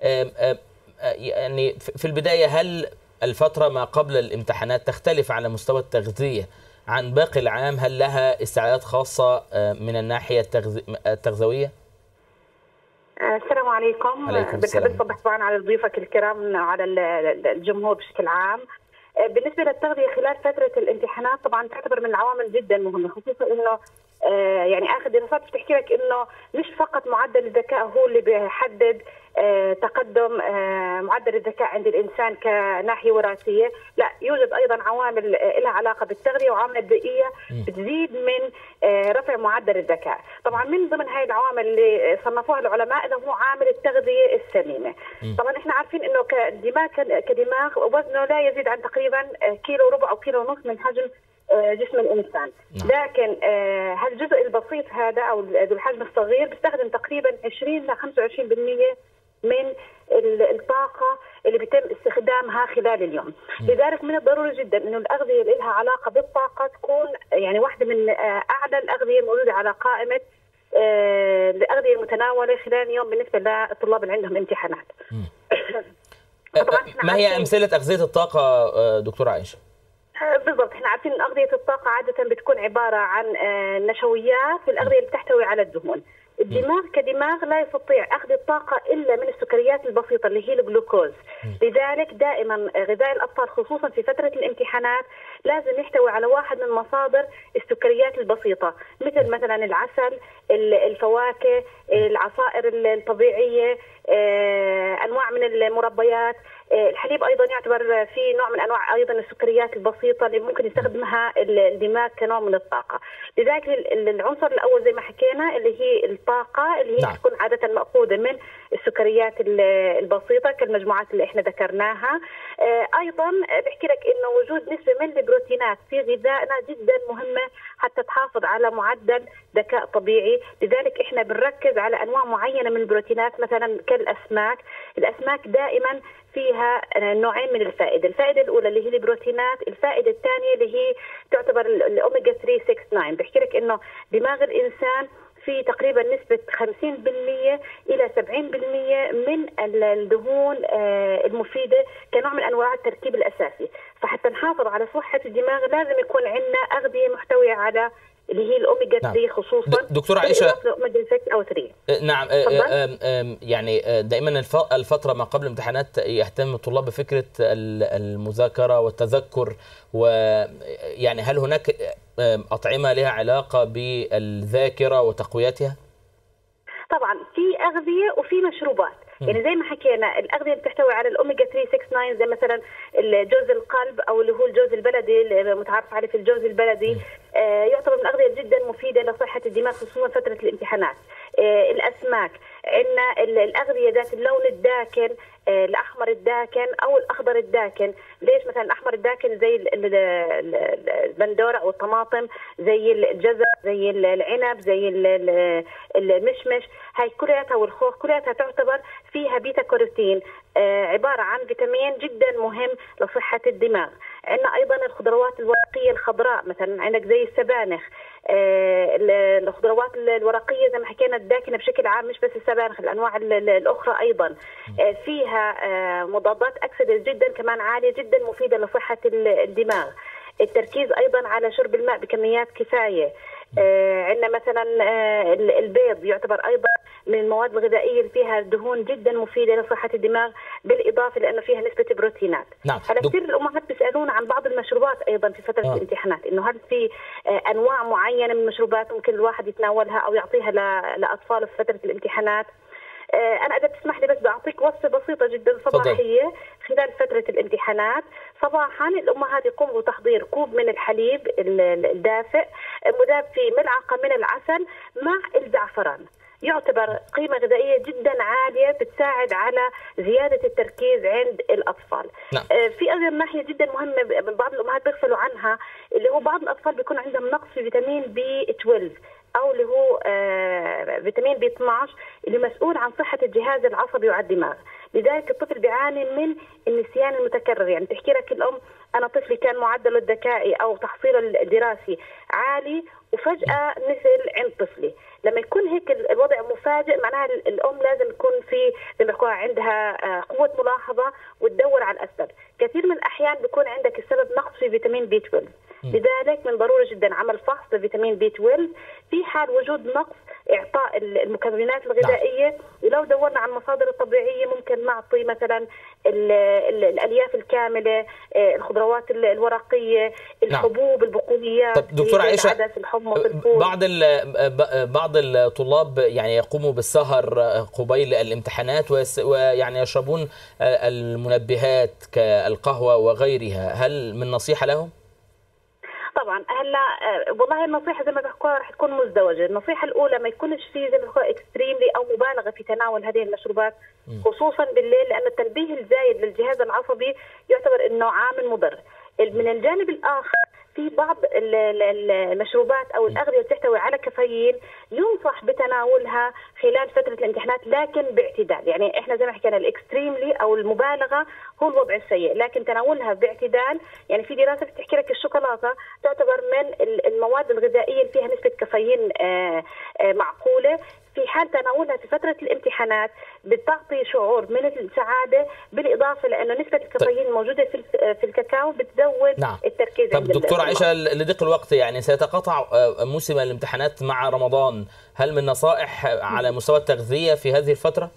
يعني في البداية، هل الفترة ما قبل الامتحانات تختلف على مستوى التغذية عن باقي العام؟ هل لها استعدادات خاصة من الناحية التغذوية؟ السلام عليكم. بنحب نصبح طبعا على ضيوفك الكرام على الجمهور بشكل عام. بالنسبة للتغذية خلال فترة الامتحانات طبعا تعتبر من العوامل جدا مهمة، خصوصا انه آه يعني اخر دراسات بتحكي لك انه مش فقط معدل الذكاء هو اللي بيحدد آه تقدم آه معدل الذكاء عند الانسان كناحيه وراثيه، لا يوجد ايضا عوامل آه لها علاقه بالتغذيه وعوامل بيئيه بتزيد من آه رفع معدل الذكاء. طبعا من ضمن هاي العوامل اللي صنفوها العلماء اللي هو عامل التغذيه السليمه. طبعا احنا عارفين انه كدماغ كدماغ وزنه لا يزيد عن تقريبا كيلو وربع او كيلو ونص من حجم جسم الانسان، لكن هالجزء البسيط هذا او ذو الحجم الصغير بيستخدم تقريبا عشرين إلى خمسة وعشرين بالمئة من الطاقه اللي بيتم استخدامها خلال اليوم. لذلك من الضروري جدا انه الاغذيه اللي لها علاقه بالطاقه تكون يعني واحده من اعلى الاغذيه الموجوده على قائمه الاغذيه المتناوله خلال اليوم بالنسبه للطلاب اللي عندهم امتحانات. ما هي امثله اغذيه الطاقه دكتوره عائشه؟ بالضبط، احنا عارفين ان اغذيه الطاقه عاده بتكون عباره عن نشويات في الاغذيه اللي بتحتوي على الدهون. الدماغ كدماغ لا يستطيع اخذ الطاقه الا من السكريات البسيطه اللي هي الجلوكوز، لذلك دائما غذاء الاطفال خصوصا في فتره الامتحانات لازم يحتوي على واحد من مصادر السكريات البسيطه، مثل مثلا العسل، الفواكه، العصائر الطبيعيه، انواع من المربيات. الحليب ايضا يعتبر في نوع من انواع ايضا السكريات البسيطه اللي ممكن يستخدمها الدماغ كنوع من الطاقه. لذلك العنصر الاول زي ما حكينا اللي هي الطاقه اللي هي نعم. تكون عاده ماخوذه من السكريات البسيطه كالمجموعات اللي احنا ذكرناها. ايضا بحكي لك انه وجود نسبه من البروتينات في غذائنا جدا مهمه حتى تحافظ على معدل ذكاء طبيعي. لذلك احنا بنركز على انواع معينه من البروتينات مثلا كالاسماك. الاسماك دائما فيها نوعين من الفائده، الفائده الاولى اللي هي البروتينات، الفائده الثانيه اللي هي تعتبر الاوميجا ثلاثة ستة تسعة. بحكي لك انه دماغ الانسان في تقريبا نسبه خمسين بالمئة الى سبعين بالمئة من الدهون المفيده كنوع من انواع التركيب الاساسي. فحتى نحافظ على صحه الدماغ لازم يكون عندنا اغذيه محتويه على اللي هي الاوميجا ثلاثة نعم. خصوصا دكتوره عائشه الاوميجا ستة او ثلاثة. نعم. يعني دائما الفتره ما قبل الامتحانات يهتم الطلاب بفكره المذاكره والتذكر، ويعني هل هناك اطعمه لها علاقه بالذاكره وتقويتها؟ طبعا في اغذيه وفي مشروبات. يعني زي ما حكينا الاغذيه اللي بتحتوي على الاوميجا ثلاثة ستة تسعة زي مثلا جوز القلب او اللي هو الجوز البلدي المتعارف عليه في الجوز البلدي، آه يعتبر من الاغذيه جدا مفيده لصحه الدماغ خصوصا فتره الامتحانات. الاسماك، عندنا الاغذيه ذات اللون الداكن، الاحمر الداكن او الاخضر الداكن. ليش مثلا الاحمر الداكن زي البندوره او الطماطم، زي الجزر، زي العنب، زي المشمش، هاي كلها والخوخ كلها تعتبر فيها بيتا كاروتين، عباره عن فيتامين جدا مهم لصحه الدماغ. عندنا ايضا الخضروات الورقيه الخضراء، مثلا عندك زي السبانخ، الخضروات الورقيه زي ما حكينا الداكنه بشكل عام، مش بس السبانخ، الانواع الاخرى ايضا فيها مضادات اكسده جدا كمان عاليه جدا مفيده لصحه الدماغ. التركيز ايضا على شرب الماء بكميات كفايه. آه عندنا مثلا آه البيض يعتبر ايضا من المواد الغذائيه اللي فيها دهون جدا مفيده لصحه الدماغ، بالاضافه لانه فيها نسبه بروتينات. نعم. هلا كثير الامهات بيسالونا عن بعض المشروبات ايضا في فتره آه. الامتحانات، انه هل في آه انواع معينه من المشروبات ممكن الواحد يتناولها او يعطيها لاطفاله في فتره الامتحانات؟ أنا إذا بتسمح لي بس بعطيك وصفة بسيطة جدا صباحية خلال فترة الامتحانات. صباحا الأمهات يقوموا بتحضير كوب من الحليب الدافئ مذاب في ملعقة من العسل مع الزعفران، يعتبر قيمة غذائية جدا عالية بتساعد على زيادة التركيز عند الأطفال. نعم. في أيضا ناحية جدا مهمة بعض الأمهات بيغفلوا عنها، اللي هو بعض الأطفال بيكون عندهم نقص في فيتامين بي اثنا عشر أو اللي هو آه فيتامين بي اثني عشر اللي مسؤول عن صحة الجهاز العصبي والدماغ. لذلك الطفل بيعاني من النسيان المتكرر، يعني تحكي لك الأم أنا طفلي كان معدله الذكائي أو تحصيله الدراسي عالي وفجأة نزل عند طفلي. لما يكون هيك الوضع مفاجئ معناها الأم لازم يكون في زي ما بيقولوا عندها قوة ملاحظة وتدور على الأسباب. كثير من الأحيان بيكون عندك السبب نقص في فيتامين بي اثني عشر، لذلك من ضروري جدا عمل فحص لفيتامين بي اثني عشر في حال وجود نقص إعطاء المكملات الغذائية. ولو دورنا على المصادر الطبيعية ممكن نعطي مثلا الألياف الكاملة، الخضروات الورقية، الحبوب، البقوليات. طب دكتورة عائشة، العدس، الحمص، الفول. بعض بعض الطلاب يعني يقوموا بالسهر قبيل الامتحانات ويعني يشربون المنبهات كالقهوة وغيرها، هل من نصيحة لهم؟ طبعا هلا والله النصيحه زي ما بحكوها رح تكون مزدوجه. النصيحه الاولى ما يكونش في زي ما بحكوها اكستريملي او مبالغه في تناول هذه المشروبات خصوصا بالليل، لان التنبيه الزايد للجهاز العصبي يعتبر انه عامل مضر. من الجانب الاخر في بعض المشروبات او الاغذيه تحتوي على كافيين ينصح بتناولها خلال فتره الامتحانات لكن باعتدال. يعني احنا زي ما حكينا الاكستريملي او المبالغه هو الوضع السيء، لكن تناولها باعتدال. يعني في دراسه بتحكي لك الشوكولاته تعتبر من المواد الغذائيه اللي فيها نسبه كافيين معقوله، في حال تناولها في فترة الامتحانات بتعطي شعور من السعادة، بالإضافة لأنه نسبة الكافيين الموجودة في في الكاكاو بتزود نعم. التركيز. طب دكتورة عائشة، لضيق الوقت يعني سيتقاطع موسم الامتحانات مع رمضان، هل من نصائح على مستوى التغذية في هذه الفترة؟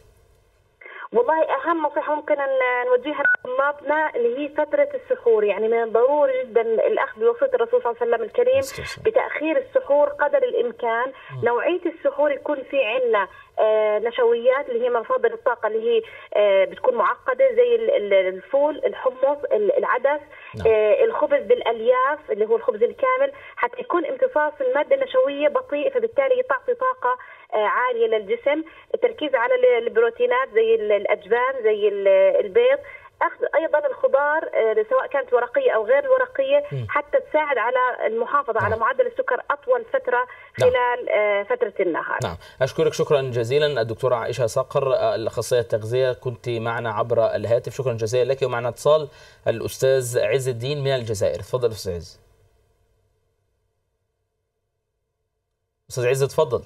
والله أهم نصيحة ممكن أن نوجهها لطلابنا اللي هي فترة السحور. يعني من الضروري جدا الأخذ بوصية الرسول صلى الله عليه وسلم الكريم بتأخير السحور قدر الإمكان. م. نوعية السحور يكون في عندنا آه نشويات اللي هي مصادر الطاقة اللي هي آه بتكون معقدة زي الفول، الحمص، العدس، نعم. آه الخبز بالألياف اللي هو الخبز الكامل، حتى يكون امتصاص المادة النشوية بطيء فبالتالي تعطي طاقة آه عالية للجسم. التركيز على البروتينات زي الأجبان، زي البيض، أخذ أيضا الخضار سواء كانت ورقية أو غير الورقية حتى تساعد على المحافظة نعم. على معدل السكر أطول فترة خلال نعم. فترة النهار. نعم، أشكرك شكرا جزيلا الدكتورة عائشة صقر الأخصائية التغذية، كنت معنا عبر الهاتف، شكرا جزيلا لك. ومعنا اتصال الأستاذ عز الدين من الجزائر، تفضل أستاذ عز. أستاذ عز تفضل.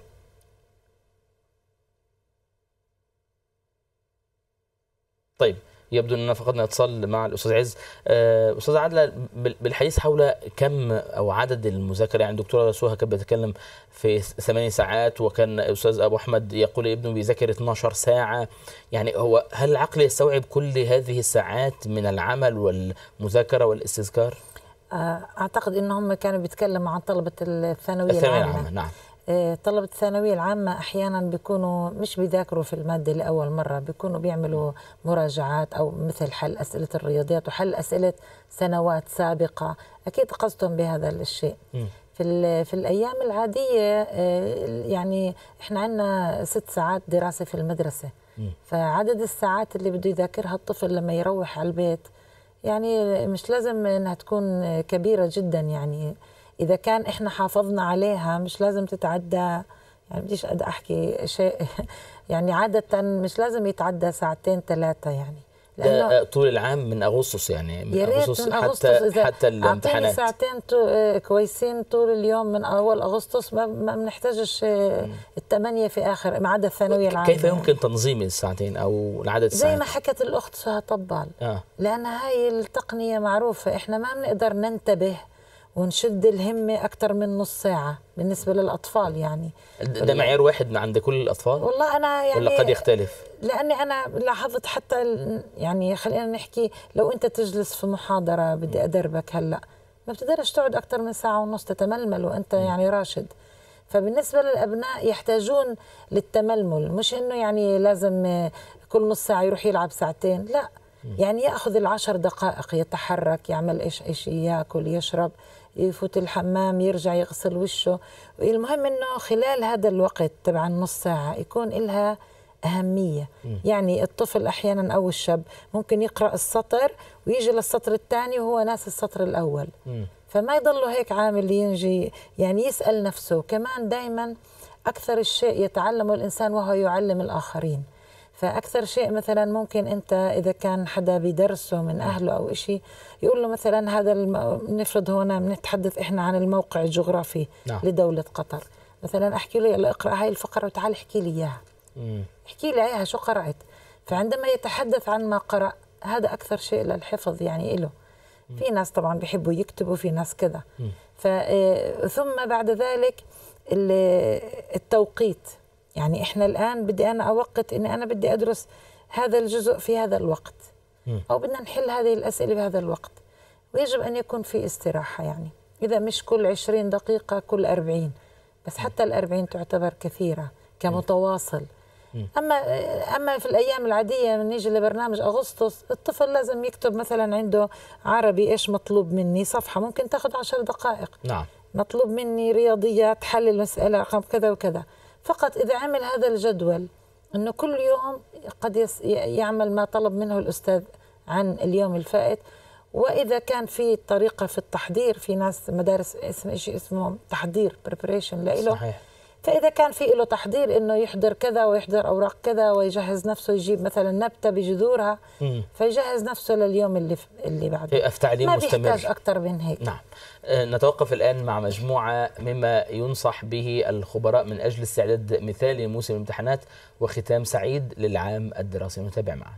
طيب يبدو أننا فقدنا اتصال مع الأستاذ عز. أستاذ عادلة، بالحديث حول كم أو عدد المذاكرة، يعني الدكتورة سوها كانت بتتكلم في ثماني ساعات وكان الأستاذ أبو أحمد يقول ابنه بيذاكر اثنتي عشرة ساعة، يعني هو هل العقل يستوعب كل هذه الساعات من العمل والمذاكرة والاستذكار؟ أعتقد أنهم كانوا بيتكلموا عن طلبة الثانوية الثانوية العامة. العامة نعم. طلبة الثانوية العامة أحيانا بيكونوا مش بيذاكروا في المادة لأول مرة، بيكونوا بيعملوا مراجعات أو مثل حل أسئلة الرياضيات وحل أسئلة سنوات سابقة، أكيد قصدهم بهذا الشيء. في في الايام العاديه يعني احنا عندنا ست ساعات دراسه في المدرسه، فعدد الساعات اللي بده يذاكرها الطفل لما يروح على البيت يعني مش لازم انها تكون كبيره جدا. يعني اذا كان احنا حافظنا عليها مش لازم تتعدى، يعني بديش احكي شيء يعني عاده مش لازم يتعدى ساعتين ثلاثه يعني. ده طول العام من اغسطس يعني من يا ريت اغسطس من أغسطس حتى إذا حتى الامتحانات ساعتين كويسين طول اليوم من اول اغسطس ما بنحتاجش الثمانيه في اخر ما عدا الثانويه العامه. كيف يمكن تنظيم الساعتين او العدد الساعات؟ زي ما حكت الاخت سهى طبال آه. لان هاي التقنيه معروفه، احنا ما بنقدر ننتبه ونشد الهمة أكثر من نص ساعة بالنسبة للأطفال. يعني ده معيار واحد عند كل الأطفال؟ والله أنا يعني ولا قد يختلف؟ لأني أنا لاحظت حتى يعني خلينا نحكي لو أنت تجلس في محاضرة بدي أدربك هلأ ما بتقدرش تقعد أكثر من ساعة ونص تتململ وأنت يعني راشد. فبالنسبة للأبناء يحتاجون للتململ، مش إنه يعني لازم كل نص ساعة يروح يلعب ساعتين، لا يعني يأخذ العشر دقائق يتحرك يعمل إيش إيش يأكل يشرب يفوت الحمام يرجع يغسل وشه. المهم انه خلال هذا الوقت تبع النص ساعة يكون لها أهمية. م. يعني الطفل أحيانا أو الشاب ممكن يقرأ السطر ويجي للسطر الثاني وهو ناس السطر الأول. م. فما يضله هيك عامل ينجي، يعني يسأل نفسه. كمان دايما أكثر الشيء يتعلمه الإنسان وهو يعلم الآخرين. فأكثر شيء مثلا ممكن أنت إذا كان حدا بيدرسه من أهله أو إشي يقول له مثلا هذا الم... نفرض هنا بنتحدث إحنا عن الموقع الجغرافي نعم. لدولة قطر، مثلا أحكي له يلا اقرأ هاي الفقرة وتعال احكي لي إياها، احكي لي إياها شو قرأت. فعندما يتحدث عن ما قرأ هذا أكثر شيء للحفظ يعني إله. في ناس طبعا بيحبوا يكتبوا في ناس كذا. ف... ثم بعد ذلك التوقيت، يعني إحنا الآن بدي أنا أوقت إني أنا بدي أدرس هذا الجزء في هذا الوقت أو بدنا نحل هذه الأسئلة بهذا الوقت، ويجب أن يكون في استراحة. يعني إذا مش كل عشرين دقيقة كل أربعين، بس حتى الأربعين تعتبر كثيرة كمتواصل. أما أما في الأيام العادية من نيجي لبرنامج أغسطس الطفل لازم يكتب مثلا عنده عربي إيش مطلوب مني صفحة ممكن تاخذ عشر دقائق. نعم. مطلوب مني رياضيات حل المسألة رقم كذا وكذا. فقط إذا عمل هذا الجدول أنه كل يوم قد يعمل ما طلب منه الأستاذ عن اليوم الفائت. وإذا كان في طريقة في التحضير، في ناس مدارس اسم شيء اسمه تحضير preparation لإله، صحيح. فإذا كان في له تحضير إنه يحضر كذا ويحضر أوراق كذا ويجهز نفسه يجيب مثلا نبتة بجذورها مم. فيجهز نفسه لليوم اللي اللي بعده. تعليم ما مستمر. بيحتاج أكثر من هيك. نعم. نتوقف الآن مع مجموعة مما ينصح به الخبراء من أجل استعداد مثالي لموسم الامتحانات وختام سعيد للعام الدراسي. نتابع معا.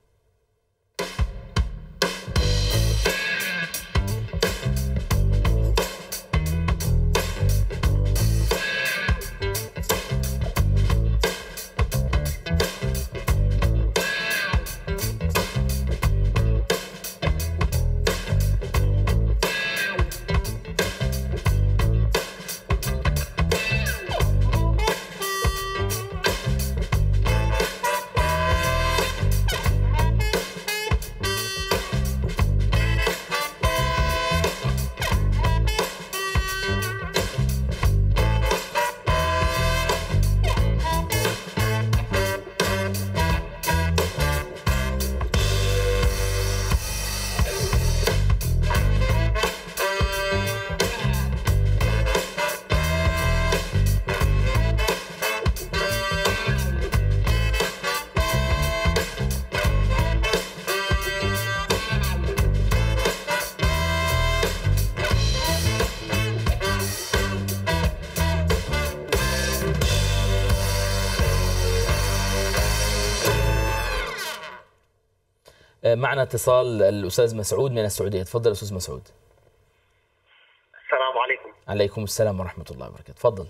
معنا اتصال الأستاذ مسعود من السعودية. تفضل أستاذ مسعود. السلام عليكم. عليكم السلام ورحمة الله وبركاته. تفضل.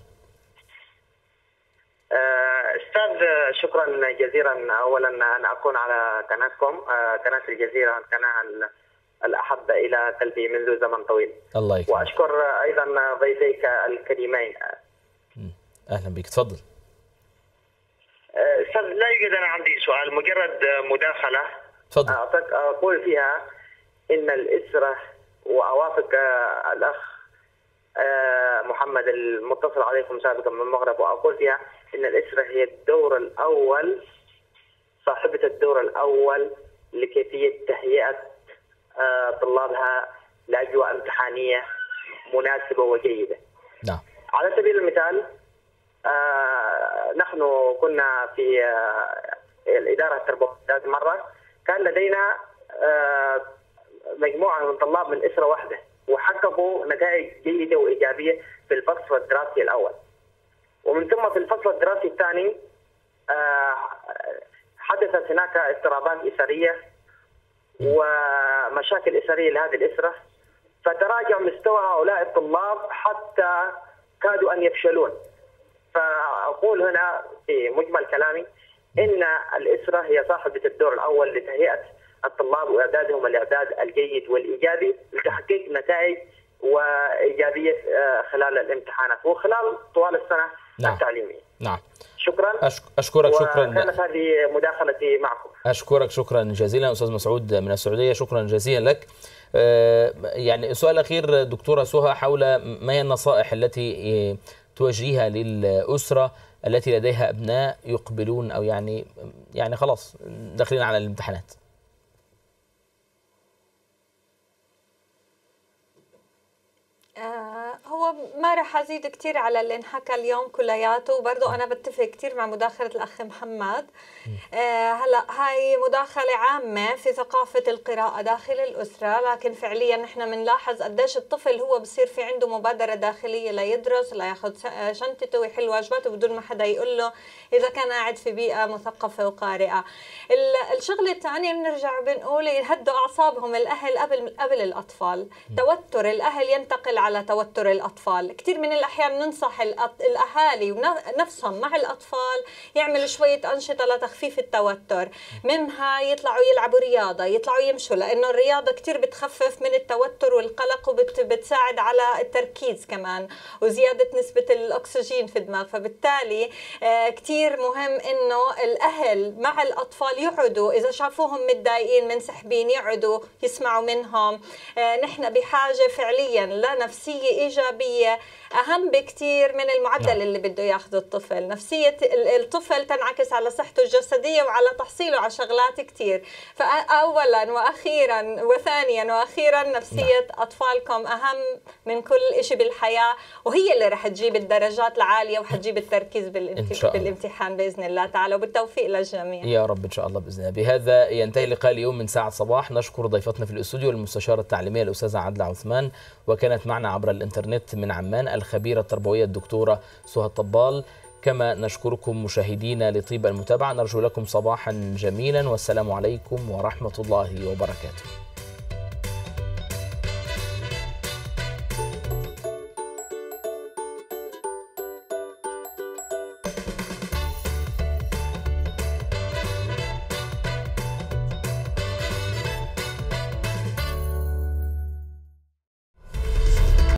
أستاذ شكرا جزيلا أولا أن أكون على قناتكم، قناة الجزيرة، القناة الأحب إلى قلبي منذ زمن طويل. الله يكرمك. وأشكر أيضا ضيفيك الكريمين. أهلا بك. تفضل. أستاذ لا يوجد أنا عندي سؤال، مجرد مداخلة. تفضل. أقول فيها إن الأسرة، وأوافق الأخ محمد المتصل عليكم سابقا من المغرب، وأقول فيها إن الأسرة هي الدور الأول، صاحبة الدور الأول لكيفية تهيئة طلابها لأجواء امتحانية مناسبة وجيدة. نعم. على سبيل المثال نحن كنا في الإدارة التربوية ذات مرة، كان لدينا مجموعة من طلاب من أسرة واحدة وحققوا نتائج جيدة وإيجابية في الفصل الدراسي الأول، ومن ثم في الفصل الدراسي الثاني حدثت هناك اضطرابات أسرية ومشاكل أسرية لهذه الأسرة، فتراجع مستوى هؤلاء الطلاب حتى كادوا أن يفشلون. فأقول هنا في مجمل كلامي إن الأسرة هي صاحبة الدور الأول لتهيئة الطلاب وإعدادهم الإعداد الجيد والإيجابي لتحقيق نتائج وإيجابية خلال الامتحانات وخلال طوال السنة نعم. التعليمية. نعم. شكرا. أشكرك شكرا. كانت هذه مداخلتي معكم. أشكرك شكرا جزيلا أستاذ مسعود من السعودية، شكرا جزيلا لك. يعني السؤال الأخير دكتورة سهى حول ما هي النصائح التي توجهيها للأسرة التي لديها أبناء يقبلون أو يعني يعني خلاص داخلين على الامتحانات؟ هو ما رح أزيد كتير على اللي انحكى اليوم كلياته، وبرضه أنا بتفق كتير مع مداخلة الأخ محمد. آه هلا هاي مداخلة عامة في ثقافة القراءة داخل الأسرة، لكن فعليا نحن بنلاحظ قديش الطفل هو بصير في عنده مبادرة داخلية ليدرس، لياخذ شنطته ويحل واجباته بدون ما حدا يقول له، إذا كان قاعد في بيئة مثقفة وقارئة. الشغلة الثانية بنرجع بنقول يهدوا أعصابهم الأهل قبل قبل الأطفال. توتر الأهل ينتقل على توتر الأطفال. كثير من الأحيان ننصح الأهالي نفسهم مع الأطفال يعملوا شوية أنشطة لتخفيف التوتر، منها يطلعوا يلعبوا رياضة، يطلعوا يمشوا، لأنه الرياضة كثير بتخفف من التوتر والقلق وبتساعد على التركيز كمان وزيادة نسبة الأكسجين في الدماغ. فبالتالي كثير مهم إنه الأهل مع الأطفال يقعدوا، إذا شافوهم متضايقين منسحبين يقعدوا يسمعوا منهم. نحن بحاجة فعليا لنفسية إيجابية أهم بكتير من المعدل اللي بده ياخذه الطفل. نفسية الطفل تنعكس على صحته الجسدية وعلى تحصيله على شغلات كتير. فأولا وأخيرا وثانيا وأخيرا نفسية أطفالكم أهم من كل شيء بالحياة، وهي اللي رح تجيب الدرجات العالية وحتجيب التركيز بالامتحان بإذن الله تعالى، وبالتوفيق للجميع يا رب إن شاء الله بإذن الله. بهذا ينتهي لقاء اليوم من ساعة صباح. نشكر ضيفتنا في الاستوديو المستشارة التعليمية الأستاذة عدلة عثمان، وكانت معنا عبر الإنترنت من عمان الخبيرة التربوية الدكتورة سهى الطبال. كما نشكركم مشاهدينا لطيب المتابعة، نرجو لكم صباحا جميلا والسلام عليكم ورحمة الله وبركاته.